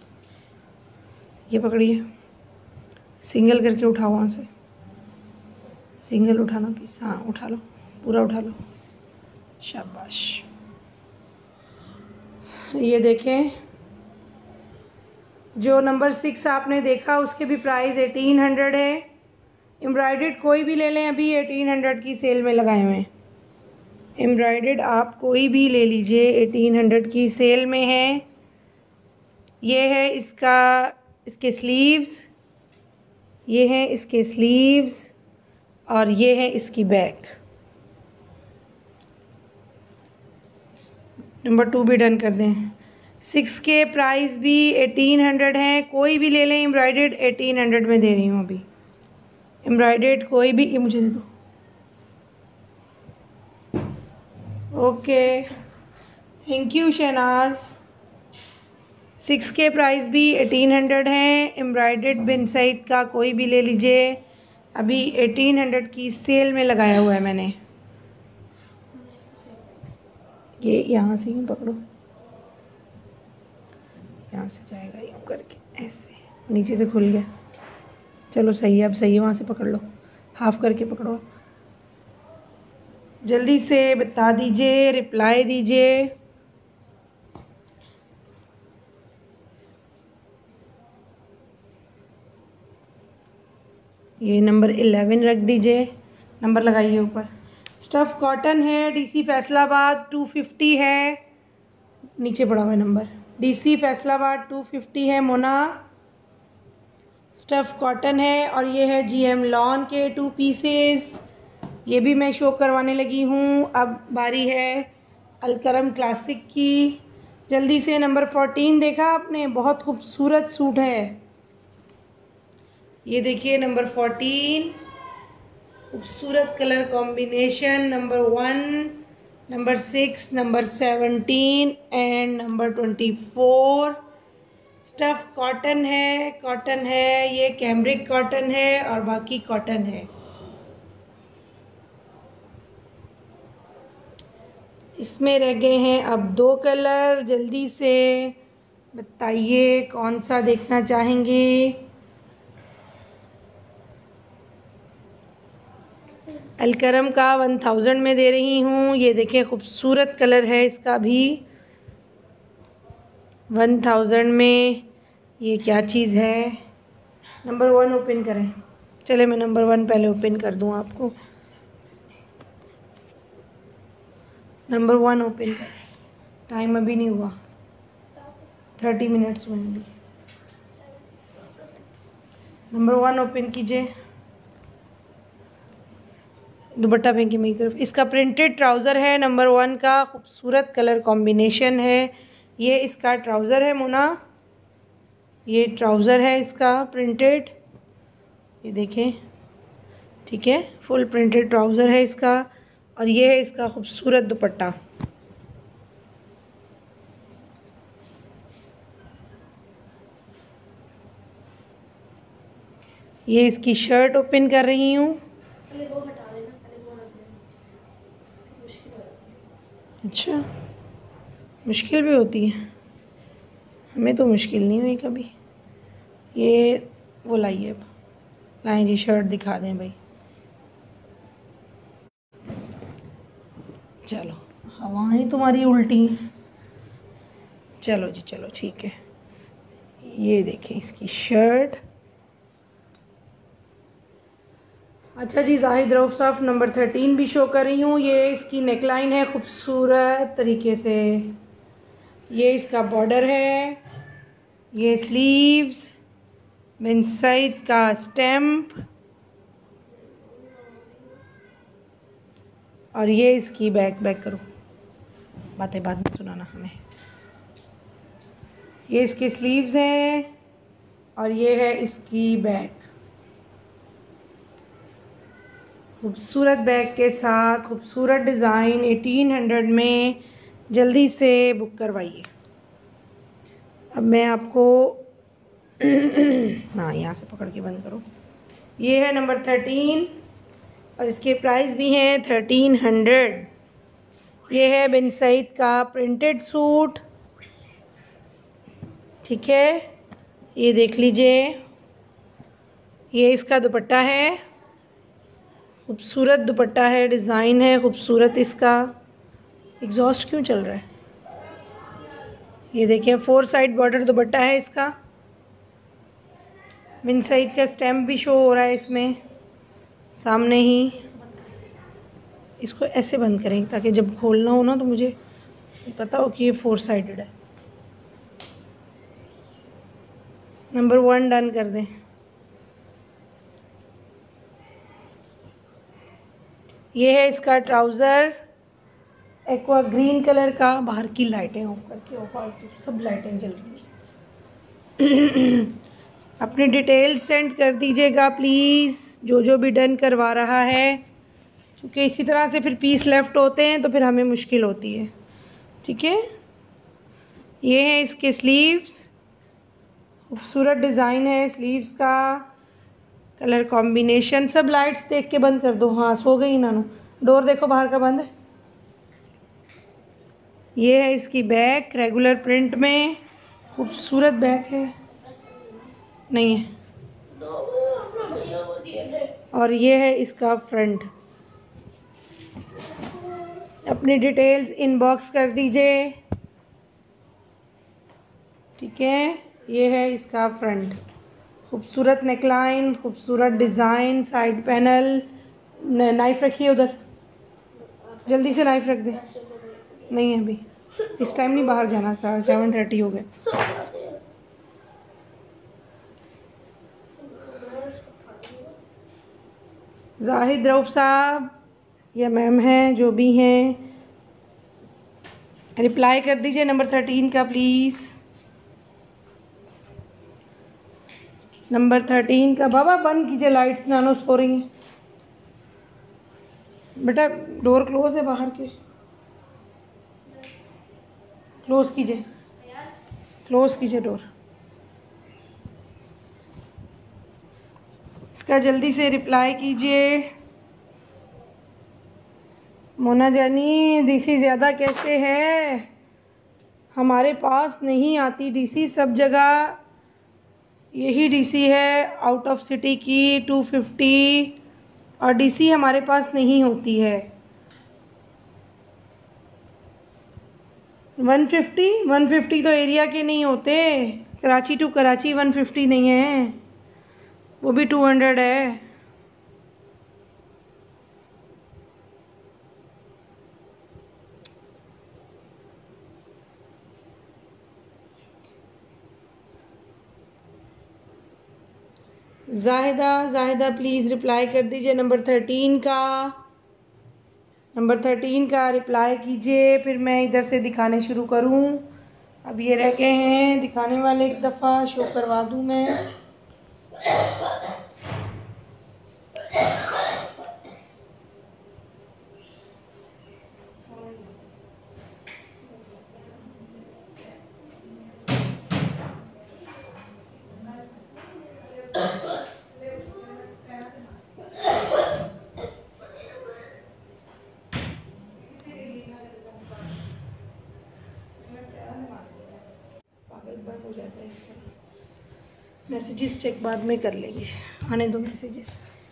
ये पकड़िए, सिंगल करके उठाओ वहाँ से, सिंगल उठाना प्लीज़, हाँ उठा लो, पूरा उठा लो, शाबाश। ये देखें, जो नंबर सिक्स आपने देखा उसके भी प्राइस एटीन हंड्रेड है। एम्ब्रॉयडर्ड कोई भी ले लें, अभी एटीन हंड्रेड की सेल में लगाए हुए हैं। एम्ब्रॉयडर्ड आप कोई भी ले लीजिए, एटीन हंड्रेड की सेल में है। ये है इसका, इसके स्लीव्स, ये हैं इसके स्लीव्स, और ये है इसकी बैक। नंबर टू भी डन कर दें। सिक्स के प्राइस भी एटीन हंड्रेड है, कोई भी ले लें एम्ब्रॉयडर्ड, एटीन हंड्रेड में दे रही हूँ अभी। एम्ब्रॉयडर्ड कोई भी, ये मुझे दे दो। Okay, thank you Shahnaz. Six के प्राइस भी एटीन हंड्रेड है। एम्ब्रॉयडर्ड बिन सईद का कोई भी ले लीजिए, अभी एटीन हंड्रेड की सेल में लगाया हुआ है मैंने। ये यहाँ से यूँ पकड़ो, यहाँ से जाएगा यूँ करके, ऐसे नीचे से खुल गया। चलो सही है, अब सही है, वहाँ से पकड़ लो, हाफ करके पकड़ो। जल्दी से बता दीजिए, रिप्लाई दीजिए। ये नंबर इलेवन रख दीजिए, नंबर लगाइए ऊपर। स्टफ़ कॉटन है, डीसी फैसलाबाद टू फिफ्टी है, नीचे पड़ा हुआ है number. DC Faisalabad two fifty है मोना। स्टफ़ कॉटन है और ये है जीएम लॉन के टू पीसेस, ये भी मैं शो करवाने लगी हूँ। अब बारी है अलकरम क्लासिक की। जल्दी से नंबर फोर्टीन देखा आपने, बहुत खूबसूरत सूट है। ये देखिए नंबर फोर्टीन, खूबसूरत colour combination. Number one, number six, number seventeen and number twenty four. Stuff cotton है, कॉटन है, ये कैम्ब्रिक कॉटन है और बाकी कॉटन है। इसमें रह गए हैं अब दो कलर, जल्दी से बताइए कौन सा देखना चाहेंगे। अलकरम का वन थाउजेंड में दे रही हूँ। ये देखिए खूबसूरत कलर है इसका भी, वन थाउजेंड में। ये क्या चीज़ है? नंबर वन ओपन करें। चले मैं नंबर वन पहले ओपन कर दूँ आपको। नंबर वन ओपन कर, टाइम अभी नहीं हुआ, थर्टी मिनट्स हुए अभी। नंबर वन ओपन कीजिए। दुपट्टा फेंकी मेरी तरफ। इसका प्रिंटेड ट्राउज़र है नंबर वन का, खूबसूरत कलर कॉम्बिनेशन है। ये इसका ट्राउज़र है मोना, ये ट्राउज़र है इसका प्रिंटेड, ये देखें, ठीक है, फुल प्रिंटेड ट्राउज़र है इसका। और ये है इसका खूबसूरत दुपट्टा। ये इसकी शर्ट ओपन कर रही हूँ। अच्छा, मुश्किल भी होती है, हमें तो मुश्किल नहीं हुई कभी। ये वो लाइए, अब लाएं जी, शर्ट दिखा दें भाई। चलो, हवाएं तुम्हारी उल्टी हैं। चलो जी, चलो ठीक है। ये देखें इसकी शर्ट। अच्छा जी, जाहिद रऊफ साहब नंबर थर्टीन भी शो कर रही हूँ। ये इसकी नेकलाइन है खूबसूरत तरीके से, ये इसका बॉर्डर है, ये स्लीव्स, बिन सईद का स्टैम्प, और ये इसकी बैक बैक करो, बातें बाद में सुनाना हमें। ये इसकी स्लीव्स हैं और ये है इसकी बैक, खूबसूरत बैग के साथ खूबसूरत डिज़ाइन एटीन हंड्रेड में। जल्दी से बुक करवाइए। अब मैं आपको हाँ, यहाँ से पकड़ के बंद करो। ये है नंबर थर्टीन और इसके प्राइस भी हैं थर्टीन हंड्रेड। ये है बिन सईद का प्रिंटेड सूट, ठीक है, ये देख लीजिए। ये इसका दुपट्टा है, खूबसूरत दुपट्टा है, डिज़ाइन है खूबसूरत इसका। एग्जॉस्ट क्यों चल रहा है? ये देखिए, फोर साइड बॉर्डर दुपट्टा है इसका। बिन सईद का स्टैम्प भी शो हो रहा है इसमें सामने ही। इसको ऐसे बंद करें ताकि जब खोलना हो ना तो मुझे पता हो कि ये फोर साइडेड है। नंबर वन डन कर दें। ये है इसका ट्राउज़र, एक्वा ग्रीन कलर का। बाहर की लाइटें ऑफ करके, ऑफ आउट सब लाइटें जल रही हैं। अपनी डिटेल्स सेंड कर दीजिएगा प्लीज़, जो जो भी डन करवा रहा है, क्योंकि इसी तरह से फिर पीस लेफ़्ट होते हैं तो फिर हमें मुश्किल होती है। ठीक है, ये है इसके स्लीव्स, खूबसूरत डिज़ाइन है स्लीव्स का, कलर कॉम्बिनेशन। सब लाइट्स देख के बंद कर दो। हाँ, सो गई नानू। डोर देखो बाहर का बंद है। ये है इसकी बैक, रेगुलर प्रिंट में, खूबसूरत बैक है, नहीं है। और ये है इसका फ्रंट। अपनी डिटेल्स इनबॉक्स कर दीजिए, ठीक है। ये है इसका फ्रंट, खूबसूरत नेकलाइन, खूबसूरत डिज़ाइन, साइड पैनल। नाइफ़ रखिए उधर, जल्दी से नाइफ़ रख दे। नहीं है अभी, इस टाइम नहीं बाहर जाना, सेवन थर्टी हो गए। जाहिद रऊफ साहब या मैम हैं, जो भी हैं, रिप्लाई कर दीजिए नंबर थर्टीन का प्लीज़। नंबर थर्टीन का। बाबा बंद कीजिए लाइट्स, नानो सो रही हैं। बेटा डोर क्लोज है बाहर के, क्लोज कीजिए, क्लोज कीजिए डोर। इसका जल्दी से रिप्लाई कीजिए। मोना जानी, डीसी ज़्यादा कैसे है? हमारे पास नहीं आती डीसी, सब जगह यही डीसी है आउट ऑफ सिटी की टू फिफ्टी, और डीसी हमारे पास नहीं होती है। वन फिफ्टी वन फिफ्टी तो एरिया के नहीं होते। Karachi to Karachi one fifty नहीं है, वो भी टू हंड्रेड है। जाहिदा जाहिदा प्लीज़ रिप्लाई कर दीजिए नंबर थर्टीन का। नंबर थर्टीन का रिप्लाई कीजिए, फिर मैं इधर से दिखाने शुरू करूं। अब ये रह गए हैं दिखाने वाले, एक दफ़ा शो करवा दूं मैं। पागल बंद हो जाता है इसका। मैसेजेस चेक बाद में कर लेंगे, आने दो मैसेजेस।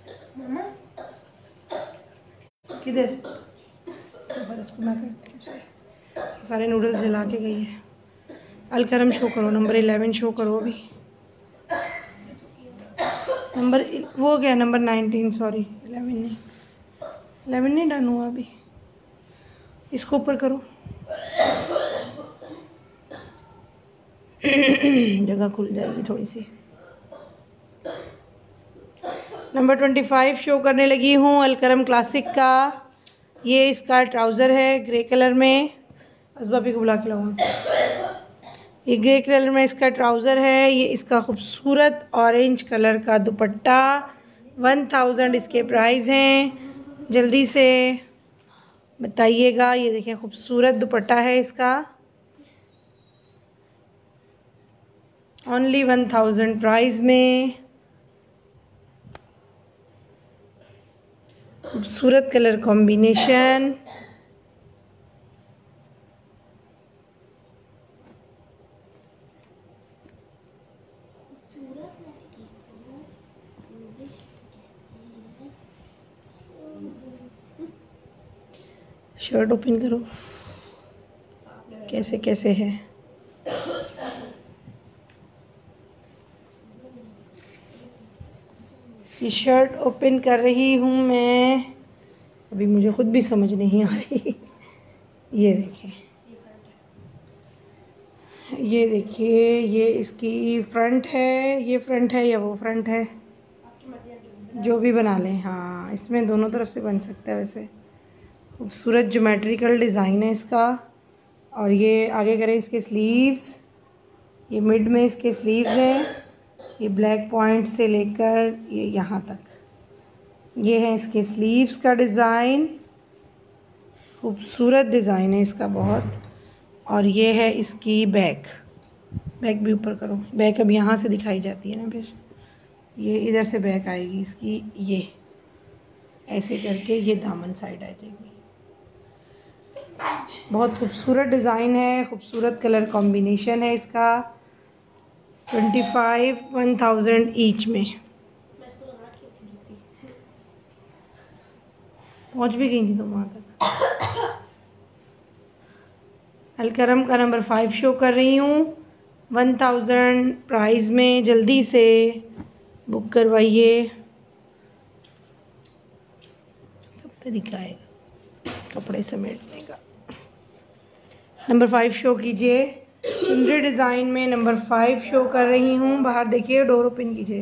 किधर सफर, इसको मैं करती हूँ। सारे नूडल्स जला के गई है। अलकरम शो करो, नंबर इलेवन शो करो अभी। नंबर वो क्या, नंबर नाइनटीन, सॉरी इलेवन नहीं, इलेवन नहीं डन हुआ अभी। इसको ऊपर करो, जगह खुल जाएगी थोड़ी सी। नंबर ट्वेंटी फाइव शो करने लगी हूँ, अलकरम क्लासिक का। ये इसका ट्राउज़र है ग्रे कलर में। असबाबी को बुला के लाऊँ। ये ग्रे कलर में इसका ट्राउज़र है। ये इसका खूबसूरत ऑरेंज कलर का दुपट्टा। वन थाउजेंड इसके प्राइस हैं, जल्दी से बताइएगा। ये देखिए खूबसूरत दुपट्टा है इसका, ओनली वन थाउजेंड प्राइस में। खूबसूरत कलर कॉम्बिनेशन। शर्ट ओपन करो, कैसे कैसे है। इसकी शर्ट ओपन कर रही हूँ मैं, अभी मुझे खुद भी समझ नहीं आ रही। ये देखिए, ये देखिए, ये इसकी फ्रंट है। ये फ्रंट है या वो फ्रंट है, जो भी बना लें। हाँ, इसमें दोनों तरफ से बन सकता है। वैसे खूबसूरत ज्योमेट्रिकल डिज़ाइन है इसका। और ये आगे करें इसके स्लीव्स, ये मिड में इसके स्लीव्स हैं। ये ब्लैक पॉइंट से लेकर ये यहाँ तक, ये है इसके स्लीव्स का डिज़ाइन। खूबसूरत डिज़ाइन है इसका बहुत, और ये है इसकी बैक। बैक भी ऊपर करो। बैक अब यहाँ से दिखाई जाती है ना, फिर ये इधर से बैक आएगी इसकी, ये ऐसे करके ये दामन साइड आ जाएगी। बहुत खूबसूरत डिज़ाइन है, खूबसूरत कलर कॉम्बिनेशन है इसका। Twenty five one thousand each में पहुँच भी गई थी तुम वहाँ तक। अलकरम का नंबर फाइव शो कर रही हूँ, वन थाउजेंड प्राइस में। जल्दी से बुक करवाइए। सब तरीका आएगा कपड़े समेटने का। नंबर फाइव शो कीजिए। चुनरी डिज़ाइन में नंबर फाइव शो कर रही हूँ। बाहर देखिए, डोर ओपन कीजिए।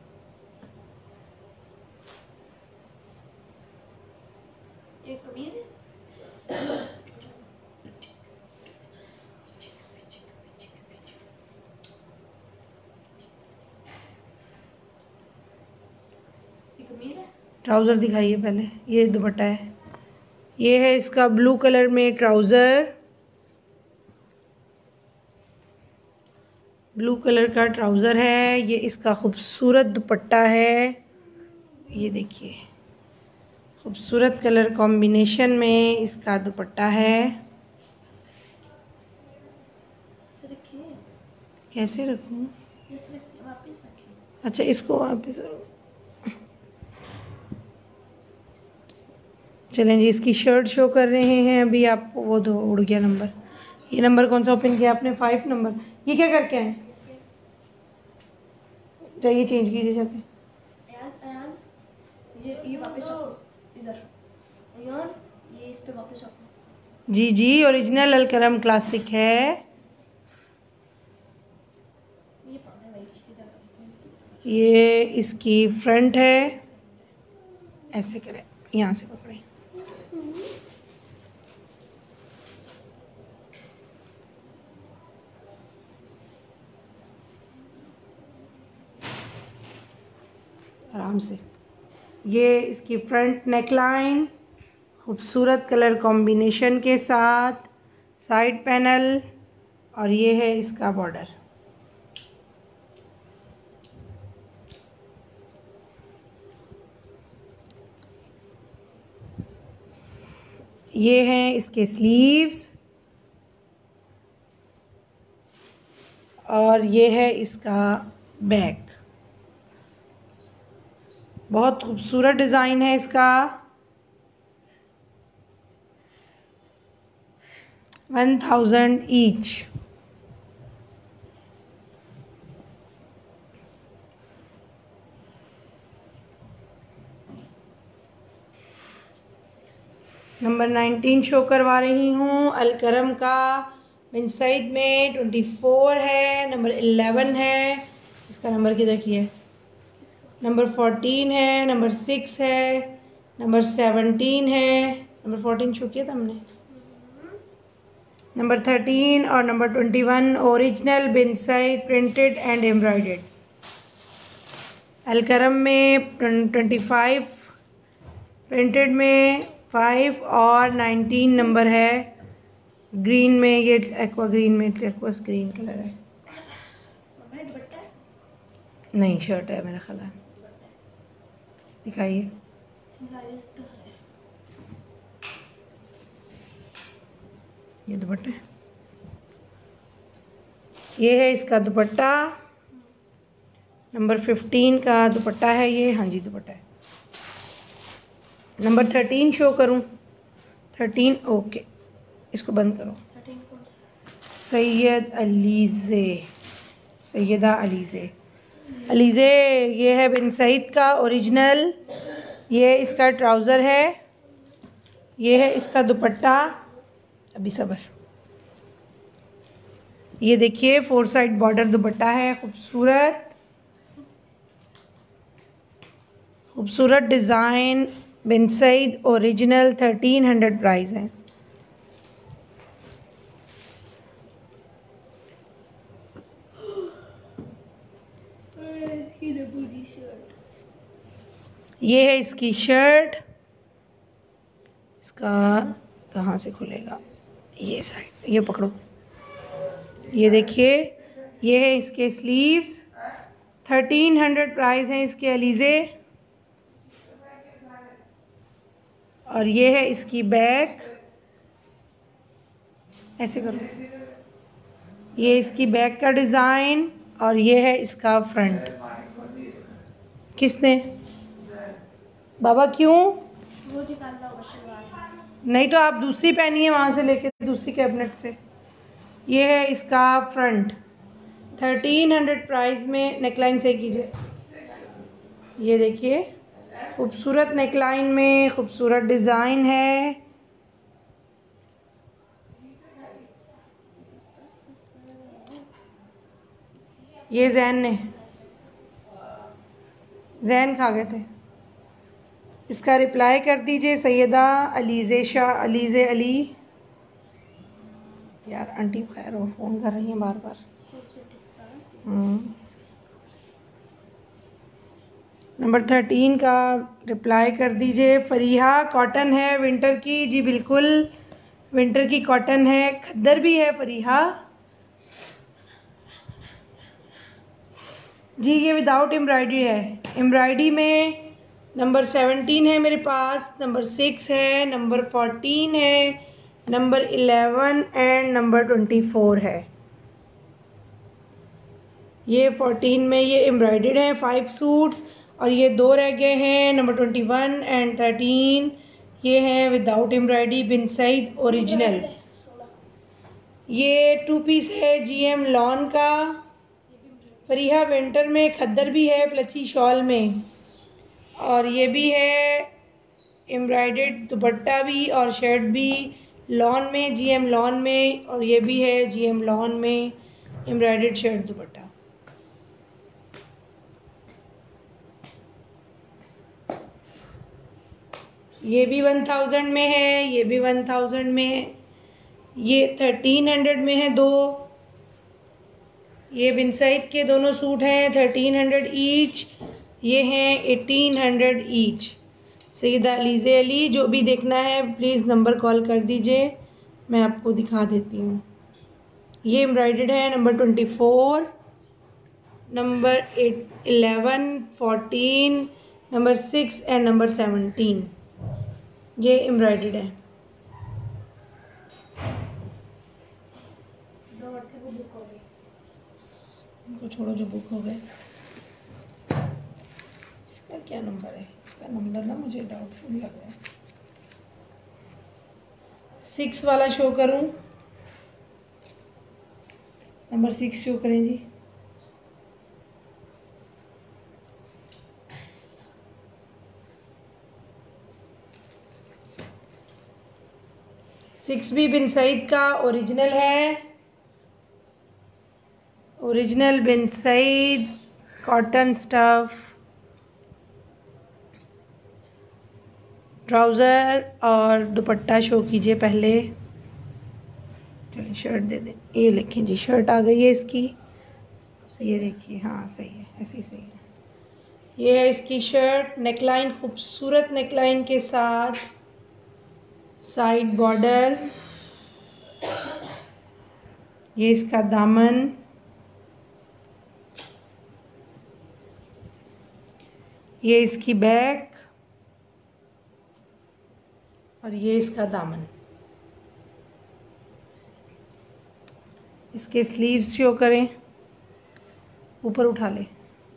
ट्राउज़र दिखाइए पहले। ये दुपट्टा है, ये है इसका ब्लू कलर में ट्राउज़र। ब्लू कलर का ट्राउज़र है। ये इसका खूबसूरत दुपट्टा है। ये देखिए, खूबसूरत कलर कॉम्बिनेशन में इसका दुपट्टा है। कैसे रखूँ? अच्छा, इसको वापस। चलें जी, इसकी शर्ट शो कर रहे हैं अभी आपको। वो दो उड़ गया नंबर। ये नंबर कौन सा ओपन किया आपने? Five number. ये क्या करके आए? चाहिए चेंज कीजिए जाके। ये ये वापस इधर, ये इस पे वापस रखो। जी जी, ओरिजिनल अलकरम क्लासिक है। ये इसकी फ्रंट है। ऐसे करें, यहाँ से पकड़ें। आराम से। ये इसकी फ्रंट नेकलाइन खूबसूरत कलर कॉम्बिनेशन के साथ, साइड पैनल, और ये है इसका बॉर्डर। ये हैं इसके स्लीव्स, और ये है इसका बैक। बहुत खूबसूरत डिज़ाइन है इसका। One thousand each. Number nineteen show करवा रही हूँ अलकरम का। बिन सईद में ट्वेंटी फोर है। नंबर इलेवन है। इसका नंबर किधर की है? नंबर फोर्टीन है। नंबर सिक्स है। नंबर सेवनटीन है। नंबर फोर्टीन शो किया था हमने। नंबर थर्टीन और number twenty one original Bin Saeed printed and embroidered. Alkaram में ट्वेंटी फाइव, प्रिंटेड में फाइव, और नाइनटीन नंबर है। ग्रीन में, ये एक्वा ग्रीन में, एक्वास ग्रीन कलर है। नहीं, शर्ट है मेरा ख्याल है। दिखाइए। ये दुपट्टा है। ये है इसका दुपट्टा। नंबर फिफ्टीन का दुपट्टा है ये। हाँ जी, दुपट्टा है। नंबर थर्टीन शो करूं? Thirteen, okay. इसको बंद करो। सैयद अलीज़े, सैयदा अलीज़े, अलीज़े। ये है बिन सईद का ओरिजिनल। ये इसका ट्राउज़र है। ये है इसका दुपट्टा। अभी सबर। ये देखिए, फोर साइड बॉर्डर दुपट्टा है। खूबसूरत खूबसूरत design. Bin Saeed original. Thirteen hundred price है। ये है इसकी शर्ट। इसका कहाँ से खुलेगा? ये साइड, ये पकड़ो। ये देखिए, ये है इसके स्लीव्स, थर्टीन हंड्रेड प्राइस है इसके अलीज़े। और ये है इसकी बैक, ऐसे करो, ये इसकी बैक का डिज़ाइन और ये है इसका फ्रंट। किसने? बाबा क्यों? वो निकालना होगा शलवार। नहीं तो आप दूसरी पहनिए वहाँ से लेके, दूसरी कैबिनेट से। ये है इसका फ्रंट, थर्टीन हंड्रेड प्राइस में। नेकलाइन सही कीजिए। ये देखिए, खूबसूरत नेकलाइन में खूबसूरत डिज़ाइन है। ये जैन ने जैन खा गए थे। इसका रिप्लाई कर दीजिए सैयदा अलीज़े शाह, अलीज़े अली। यार आंटी खैर हो, फ़ोन कर रही हैं बार बार। नंबर थर्टीन का रिप्लाई कर दीजिए। फरीहा, कॉटन है विंटर की? जी बिल्कुल, विंटर की कॉटन है, खद्दर भी है फरीहा जी। ये विदाउट एम्ब्रॉयडरी है। एम्ब्रॉयडरी में नंबर सेवनटीन है मेरे पास, नंबर सिक्स है, नंबर फोर्टीन है, number eleven and number twenty four है। ये फोर्टीन में ये एम्ब्रॉयडर्ड है फाइव सूट्स, और ये दो रह गए हैं, number twenty one and thirteen. ये हैं without embroidery, Bin Saeed original. ये टू पीस है जीएम लॉन का। फरीहा, विंटर में खद्दर भी है प्लची शॉल में, और ये भी है एम्ब्रॉयडर्ड दुपट्टा भी और शर्ट भी लॉन में, जीएम लॉन में। और ये भी है जीएम लॉन में एम्ब्रॉयडर्ड शर्ट दुपट्टा। ये भी वन थाउजेंड में है, ये भी वन थाउजेंड में है, ये थर्टीन हंड्रेड में है दो। ये बिन सईद के दोनों सूट हैं, थर्टीन हंड्रेड ईच। ये हैं eighteen hundred each. Syeda Alizeh Ali, जो भी देखना है प्लीज़ नंबर कॉल कर दीजिए, मैं आपको दिखा देती हूँ। ये एम्ब्रॉयडर्ड है, number twenty four, number eight eleven, fourteen, number six and number seventeen. ये एम्ब्रॉयडर्ड है। दो और थे वो बुक हो गए। उनको छोड़ो जो बुक हो गए। इसका क्या नंबर है? इसका नंबर ना मुझे डाउटफुल लग रहा है। सिक्स वाला शो करूं? नंबर सिक्स शो करें जी। सिक्स भी बिन सईद का ओरिजिनल है, original Bin Saeed cotton stuff. Trouser और दुपट्टा शो कीजिए पहले। चलिए शर्ट दे दें। ये लिखें जी, शर्ट आ गई है इसकी। ये देखिए, हाँ सही है, ऐसी सही है। ये है इसकी शर्ट, नेकलाइन खूबसूरत नेकलाइन के साथ, साइड बॉर्डर। ये इसका दामन, ये इसकी बैक, और ये इसका दामन। इसके स्लीव्स शो करें, ऊपर उठा ले।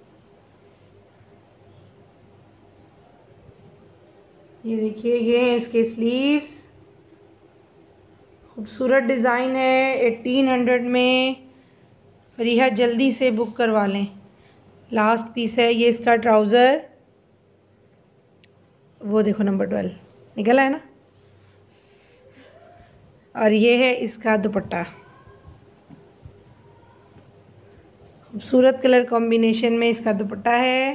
ये देखिए, ये हैं इसके स्लीव्स, खूबसूरत डिज़ाइन है, एटीन हंड्रेड में। फरीहा जल्दी से बुक करवा लें, लास्ट पीस है। ये इसका ट्राउज़र, वो देखो नंबर ट्वेल्व निकला है ना। और ये है इसका दुपट्टा, खूबसूरत कलर कॉम्बिनेशन में इसका दुपट्टा है।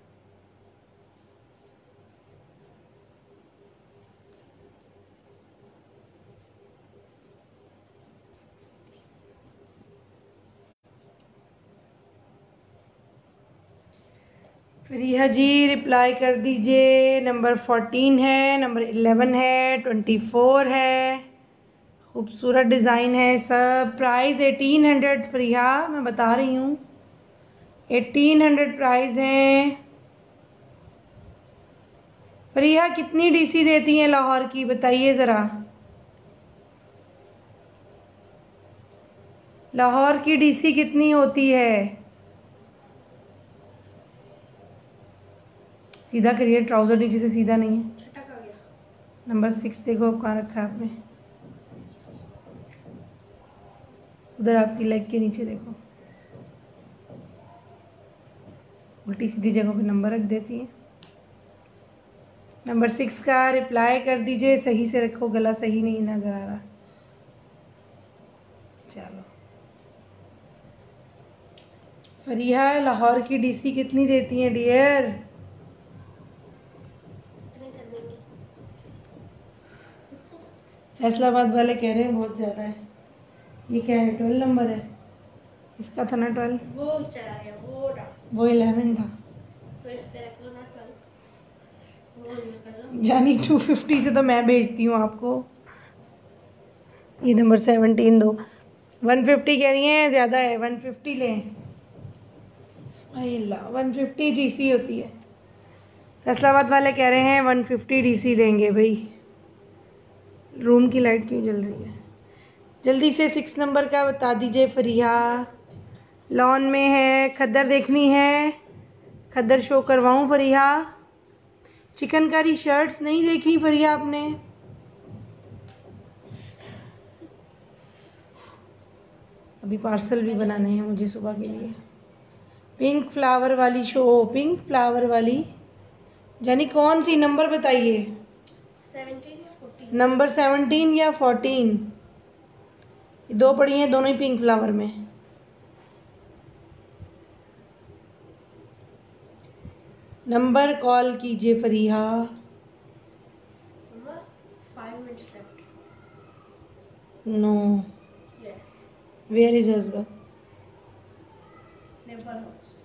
फरीहा जी रिप्लाई कर दीजिए। नंबर फोर्टीन है, नंबर इलेवन है, ट्वेंटी फोर है। खूबसूरत डिज़ाइन है सब। प्राइस एटीन हंड्रेड फरिया, मैं बता रही हूँ एटीन हंड्रेड प्राइस है। फरिया कितनी डीसी देती हैं लाहौर की, बताइए ज़रा। लाहौर की डीसी कितनी होती है? सीधा करिए, ट्राउज़र नीचे से सीधा नहीं है। नंबर सिक्स देखो अब कहाँ रखा है आपने, उधर आपकी लेग के नीचे देखो, उल्टी सीधी जगह पे नंबर रख देती है। नंबर सिक्स का रिप्लाई कर दीजिए, सही से रखो, गला सही नहीं नज़र आ रहा। चलो फरिया, लाहौर की डीसी कितनी देती हैं डियर? फैसलाबाद वाले कह रहे हैं बहुत ज़्यादा है। ये क्या है, ट्वेल्व नंबर है इसका, था ना ट्वेल्व? वो चला गया, वो वो इलेवन था। तो इस पे रख लो ना ट्वेल्व, वो ये कर लो। जानी टू फिफ्टी से तो मैं भेजती हूँ आपको। ये नंबर सेवनटीन दो। वन फिफ्टी कह रही हैं, ज़्यादा है, वन फिफ्टी लें। अल्लाह, वन फिफ्टी डीसी होती है। फैसलाबाद वाले कह रहे हैं वन फिफ्टी डीसी लेंगे भाई। रूम की लाइट क्यों जल रही है? जल्दी से सिक्स नंबर का बता दीजिए फरिया। लॉन में है, खद्दर देखनी है, खद्दर शो करवाऊँ फरिया? चिकनकारी शर्ट्स नहीं देखी फरिया आपने? अभी पार्सल भी बनाने हैं मुझे सुबह के लिए। पिंक फ्लावर वाली शो, पिंक फ्लावर वाली यानी कौन सी, नंबर बताइए। सेवनटीन या फोर्टीन? नंबर सेवनटीन या फोर्टीन, दो पड़ी हैं, दोनों ही पिंक फ्लावर में। नंबर कॉल कीजिए Fariya. Five minutes left. No, where is husband? Never.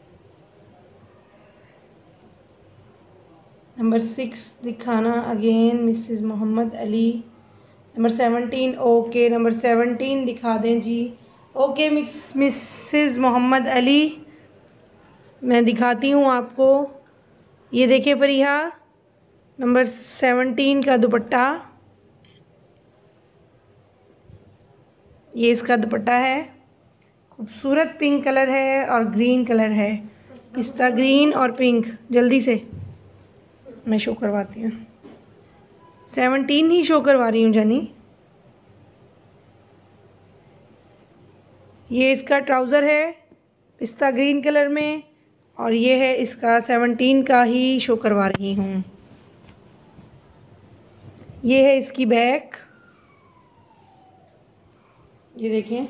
Number six दिखाना again, Mrs Mohammad Ali. Number seventeen, okay number seventeen दिखा दें जी। Okay miss Mrs Mohammad Ali, मैं दिखाती हूँ आपको। ये देखिए फरिया, नंबर सेवनटीन का दुपट्टा, ये इसका दुपट्टा है। खूबसूरत पिंक कलर है और ग्रीन कलर है, पिस्ता ग्रीन और पिंक। जल्दी से मैं शो करवाती हूँ, सेवनटीन ही शो करवा रही हूँ जानी। ये इसका ट्राउज़र है पिस्ता ग्रीन कलर में, और ये है इसका सेवनटीन का ही शो करवा रही हूँ। ये है इसकी बैक, ये देखें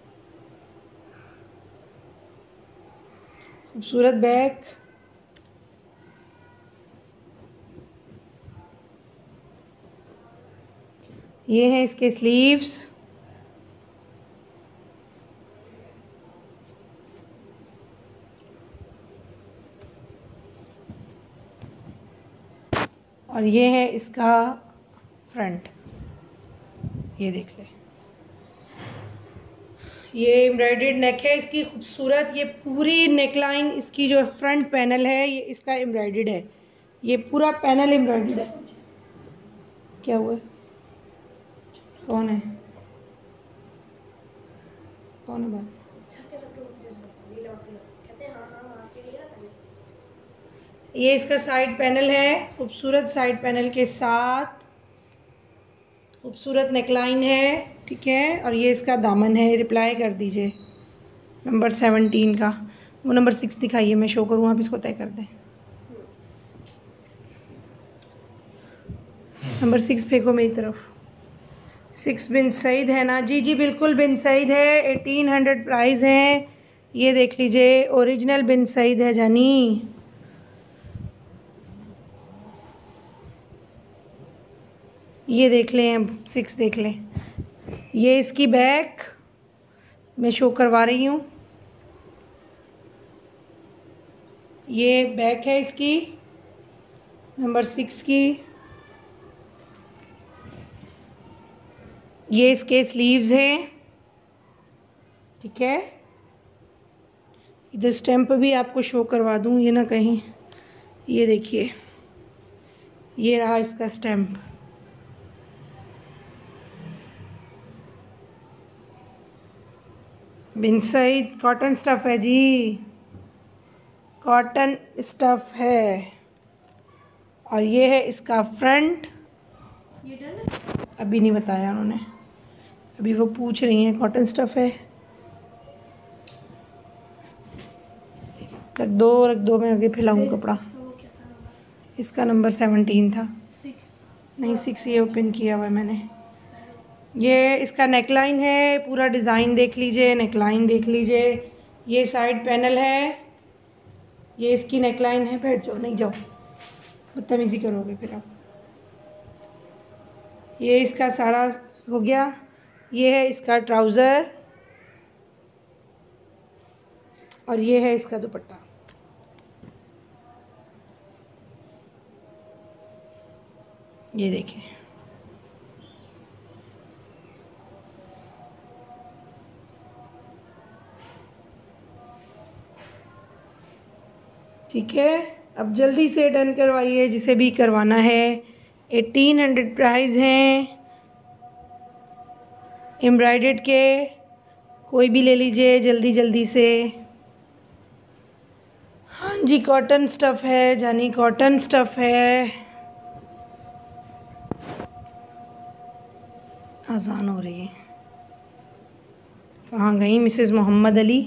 खूबसूरत बैक। ये हैं इसके स्लीव्स, और ये है इसका फ्रंट, ये देख ले। ये एम्ब्रॉयडर्ड नेक है इसकी खूबसूरत। ये पूरी नेकलाइन इसकी जो फ्रंट पैनल है ये इसका एम्ब्रॉयडर्ड है, ये पूरा पैनल एम्ब्रॉयडर्ड है। क्या हुआ? कौन है कौन है बात? ये इसका साइड पैनल है, खूबसूरत साइड पैनल के साथ खूबसूरत नेकलाइन है, ठीक है। और ये इसका दामन है। रिप्लाई कर दीजिए नंबर सेवनटीन का। वो नंबर सिक्स दिखाइए, मैं शो करूँ, आप इसको तय कर दें। नंबर सिक्स फेंको मेरी तरफ। सिक्स बिन सईद है ना? जी जी बिल्कुल बिन सईद है, एटीन हंड्रेड प्राइस है। ये देख लीजिए, ओरिजिनल बिन सईद है जानी। ये देख लें, अब सिक्स देख लें। ये इसकी बैक मैं शो करवा रही हूँ, ये बैक है इसकी नंबर सिक्स की। ये इसके स्लीव्स हैं, ठीक है। इधर स्टैम्प भी आपको शो करवा दूँ, ये ना कहीं, ये देखिए, ये रहा इसका stamp. Bin Saeed cotton stuff है जी, कॉटन स्टफ़ है। और ये है इसका फ्रंट। ये डन है? अभी नहीं बताया उन्होंने, अभी वो पूछ रही हैं। कॉटन स्टफ़ है, रख दो रख दो, मैं आगे फैलाऊँ कपड़ा। वो क्या था नंबर? इसका नंबर सेवनटीन था। सिक्स। नहीं, सिक्स ये ओपन किया हुआ है मैंने। ये इसका नेकलाइन है, पूरा डिज़ाइन देख लीजिए, नेकलाइन देख लीजिए। ये साइड पैनल है, ये इसकी नेकलाइन है। बैठ जाओ, नहीं जाओ, बदतमीज़ी करोगे फिर आप। ये इसका सारा हो गया। ये है इसका ट्राउज़र और ये है इसका दुपट्टा। ये देखें, ठीक है। अब जल्दी से डन करवाइए जिसे भी करवाना है। एटीन हंड्रेड प्राइस हैं एम्ब्रॉयडेड के, कोई भी ले लीजिए जल्दी जल्दी से। हाँ जी, कॉटन स्टफ़ है जानी, कॉटन स्टफ़ है। आज़ान हो रही है, कहाँ गई Mrs Mohammad Ali?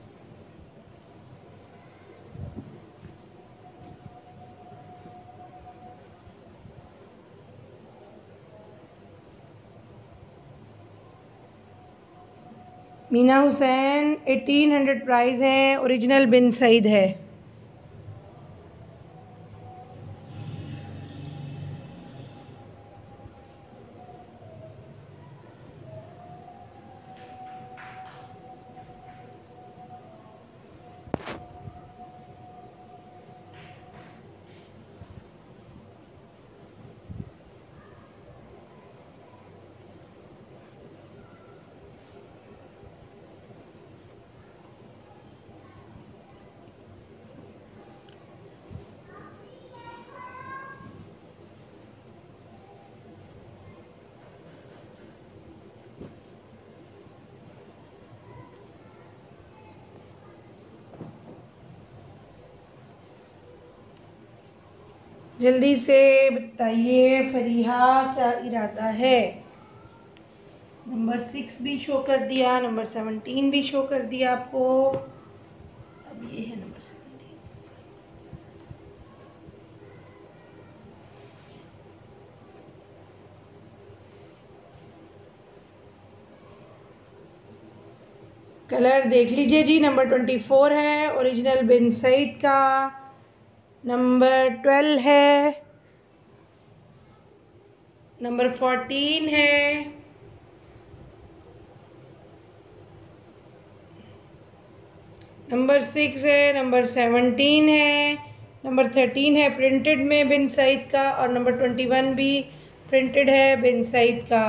Meena Hussain, eighteen hundred price है, ओरिजिनल बिन सईद है। जल्दी से बताइए फरीहा, क्या इरादा है? नंबर सिक्स भी शो कर दिया, नंबर सेवनटीन भी शो कर दिया आपको। अब ये है नंबर सेवनटीन। कलर देख लीजिए जी, नंबर ट्वेंटी फोर है ओरिजिनल बिन सईद का, नंबर ट्वेल्व है, नंबर फोर्टीन है, नंबर सिक्स है, नंबर सेवनटीन है, नंबर थर्टीन है प्रिंटेड में बिन सईद का, और नंबर ट्वेंटी वन भी प्रिंटेड है बिन सईद का।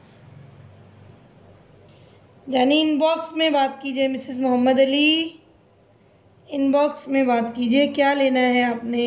यानी इनबॉक्स में बात कीजिए मिसेस मोहम्मद अली, इनबॉक्स में बात कीजिए, क्या लेना है आपने?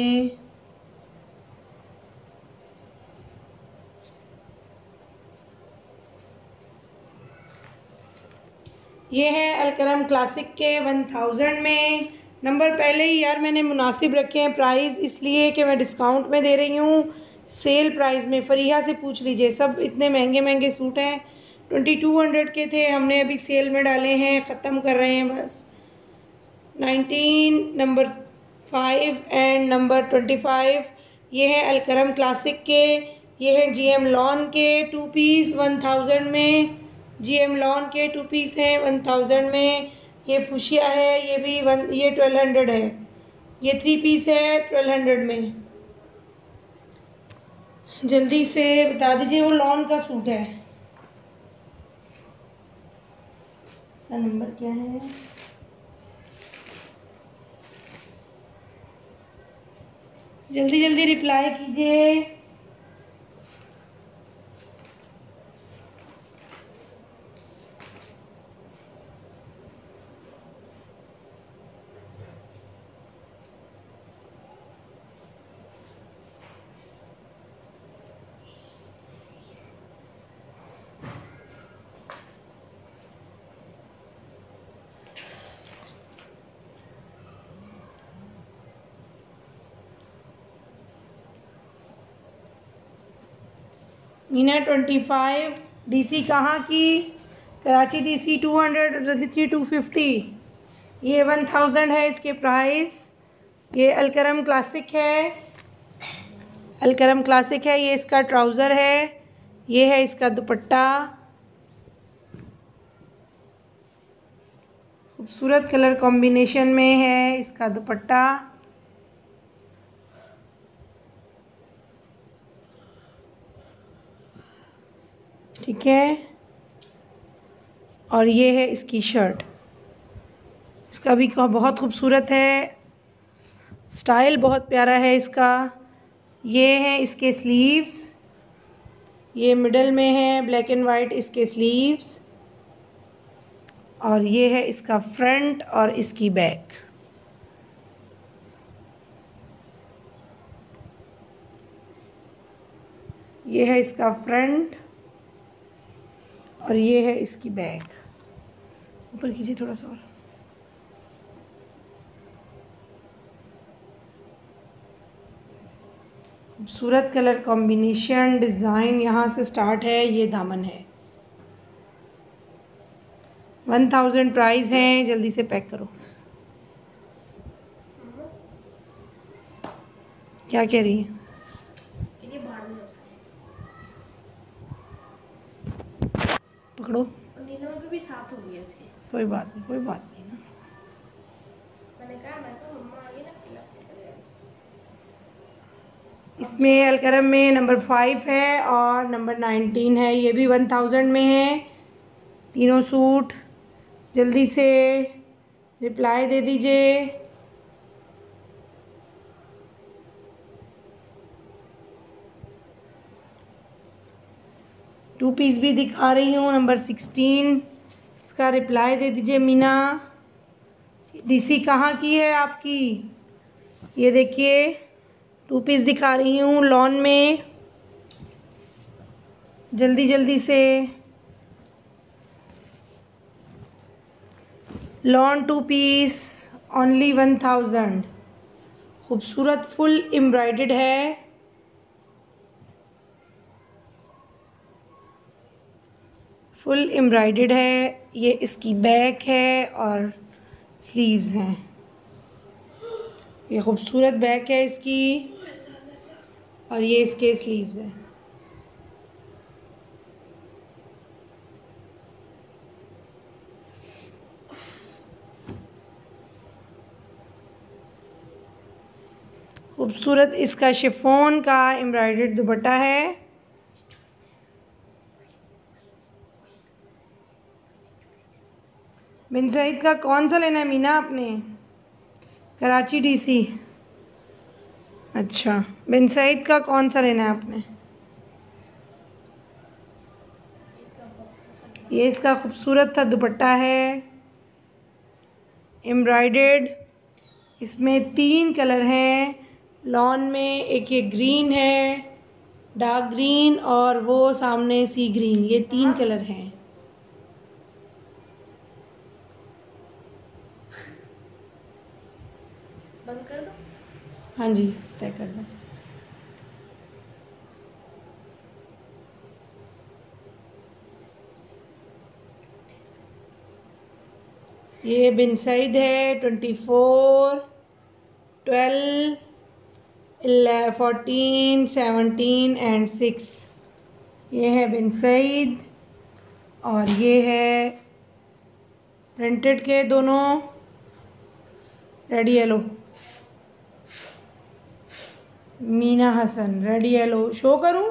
ये है अलकरम क्लासिक के वन थाउजेंड में। नंबर पहले ही यार मैंने मुनासिब रखे हैं प्राइस, इसलिए कि मैं डिस्काउंट में दे रही हूँ, सेल प्राइस में। फरीहा से पूछ लीजिए, सब इतने महंगे महंगे सूट हैं। ट्वेंटी टू हंड्रेड के थे, हमने अभी सेल में डाले हैं, ख़त्म कर रहे हैं बस। Nineteen, number five and number twenty five, ये है अलकरम क्लासिक के। ये है जी एम लॉन के टू पीस वन थाउजेंड में, जी एम लॉन के टू पीस हैं वन थाउजेंड में। ये फुशिया है, ये भी वन, ये ट्वेल्व हंड्रेड है। ये थ्री पीस है ट्वेल्व हंड्रेड में। जल्दी से बता दीजिए, वो लॉन का सूट है। इसका नंबर क्या है? जल्दी जल्दी रिप्लाई कीजिए। Meena twenty five. डीसी कहाँ की? Karachi DC two hundred three two fifty. ये वन थाउजेंड है इसके प्राइस। ये अलकरम क्लासिक है, अलकरम क्लासिक है। ये इसका ट्राउज़र है, ये है इसका दुपट्टा। खूबसूरत कलर कॉम्बिनेशन में है इसका दुपट्टा। ठीक है, और ये है इसकी शर्ट। इसका भी बहुत खूबसूरत है, स्टाइल बहुत प्यारा है इसका। ये हैं इसके स्लीव्स, ये मिडल में है ब्लैक एंड वाइट इसके स्लीव्स, और ये है इसका फ्रंट और इसकी बैक। ये है इसका फ्रंट और ये है इसकी बैक। ऊपर कीजिए थोड़ा सा और। खूबसूरत कलर कॉम्बिनेशन, डिज़ाइन यहाँ से स्टार्ट है। ये दामन है। वन थाउजेंड प्राइस है। जल्दी से पैक करो। क्या कह रही है? पकड़ो। भी साथ हो गया इसके। कोई बात नहीं, कोई बात नहीं ना। मैंने कहा मैं तो मम्मा आ गई ना चले। इसमें अलकरम में नंबर फाइव है और नंबर नाइनटीन है। ये भी वन थाउजेंड में है तीनों सूट। जल्दी से रिप्लाई दे दीजिए। टू पीस भी दिखा रही हूँ, नंबर सिक्सटीन। इसका रिप्लाई दे दीजिए मीना। डीसी कहाँ की है आपकी? ये देखिए, टू पीस दिखा रही हूँ लॉन में। जल्दी जल्दी से lawn two piece only one thousand. खूबसूरत फुल एम्ब्रॉयडेड है। फुल एम्ब्रॉयडेड है। ये इसकी बैक है और स्लीव्स हैं। ये खूबसूरत बैक है इसकी और ये इसके स्लीव्स हैं। खूबसूरत इसका शिफॉन का एम्ब्रॉयडर्ड दुपट्टा है। बिन सईद का कौन सा लेना है मीना आपने? कराची डीसी। अच्छा, बिन सईद का कौन सा लेना है आपने? ये इसका खूबसूरत सा दुपट्टा है एम्ब्रॉयडर्ड। इसमें तीन कलर हैं लॉन में। एक ये ग्रीन है, डार्क ग्रीन, और वो सामने सी ग्रीन। ये तीन कलर हैं। बंद कर दो। हाँ जी, तय कर दो। ये बिन सईद है twenty four, twelve, fourteen, seventeen and six. ये है बिन सईद और ये है प्रिंटेड के दोनों। Ready yellow Meena Hasan, ready yellow. Show करूं?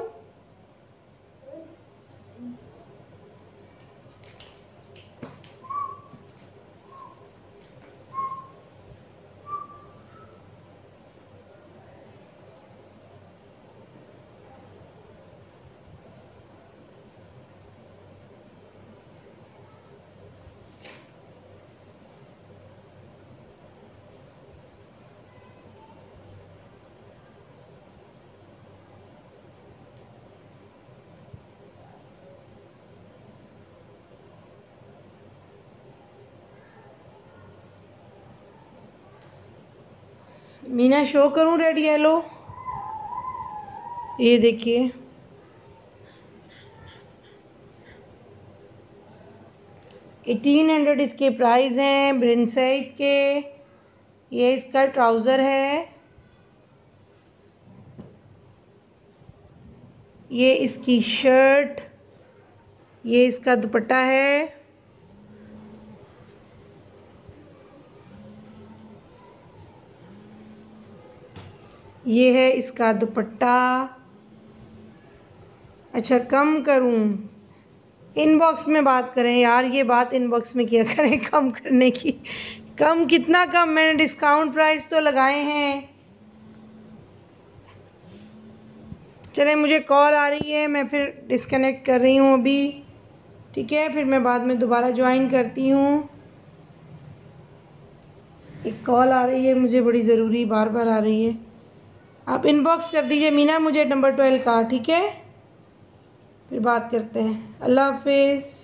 मीना शो करूं रेड येलो? ये देखिए, एटीन हंड्रेड इसके प्राइस हैं ब्रिंसाइड के। ये इसका ट्राउज़र है, ये इसकी शर्ट, ये इसका दुपट्टा है। ये है इसका दुपट्टा। अच्छा कम करूं? इनबॉक्स में बात करें यार, ये बात इनबॉक्स में किया करें कम करने की। कम कितना कम? मैंने डिस्काउंट प्राइस तो लगाए हैं। चलें, मुझे कॉल आ रही है, मैं फिर डिस्कनेक्ट कर रही हूँ अभी, ठीक है? फिर मैं बाद में दोबारा ज्वाइन करती हूँ। एक कॉल आ रही है मुझे, बड़ी ज़रूरी, बार बार आ रही है। आप इनबॉक्स कर दीजिए मीना मुझे नंबर ट्वेल्व का, ठीक है? फिर बात करते हैं। अल्लाह हाफिज़।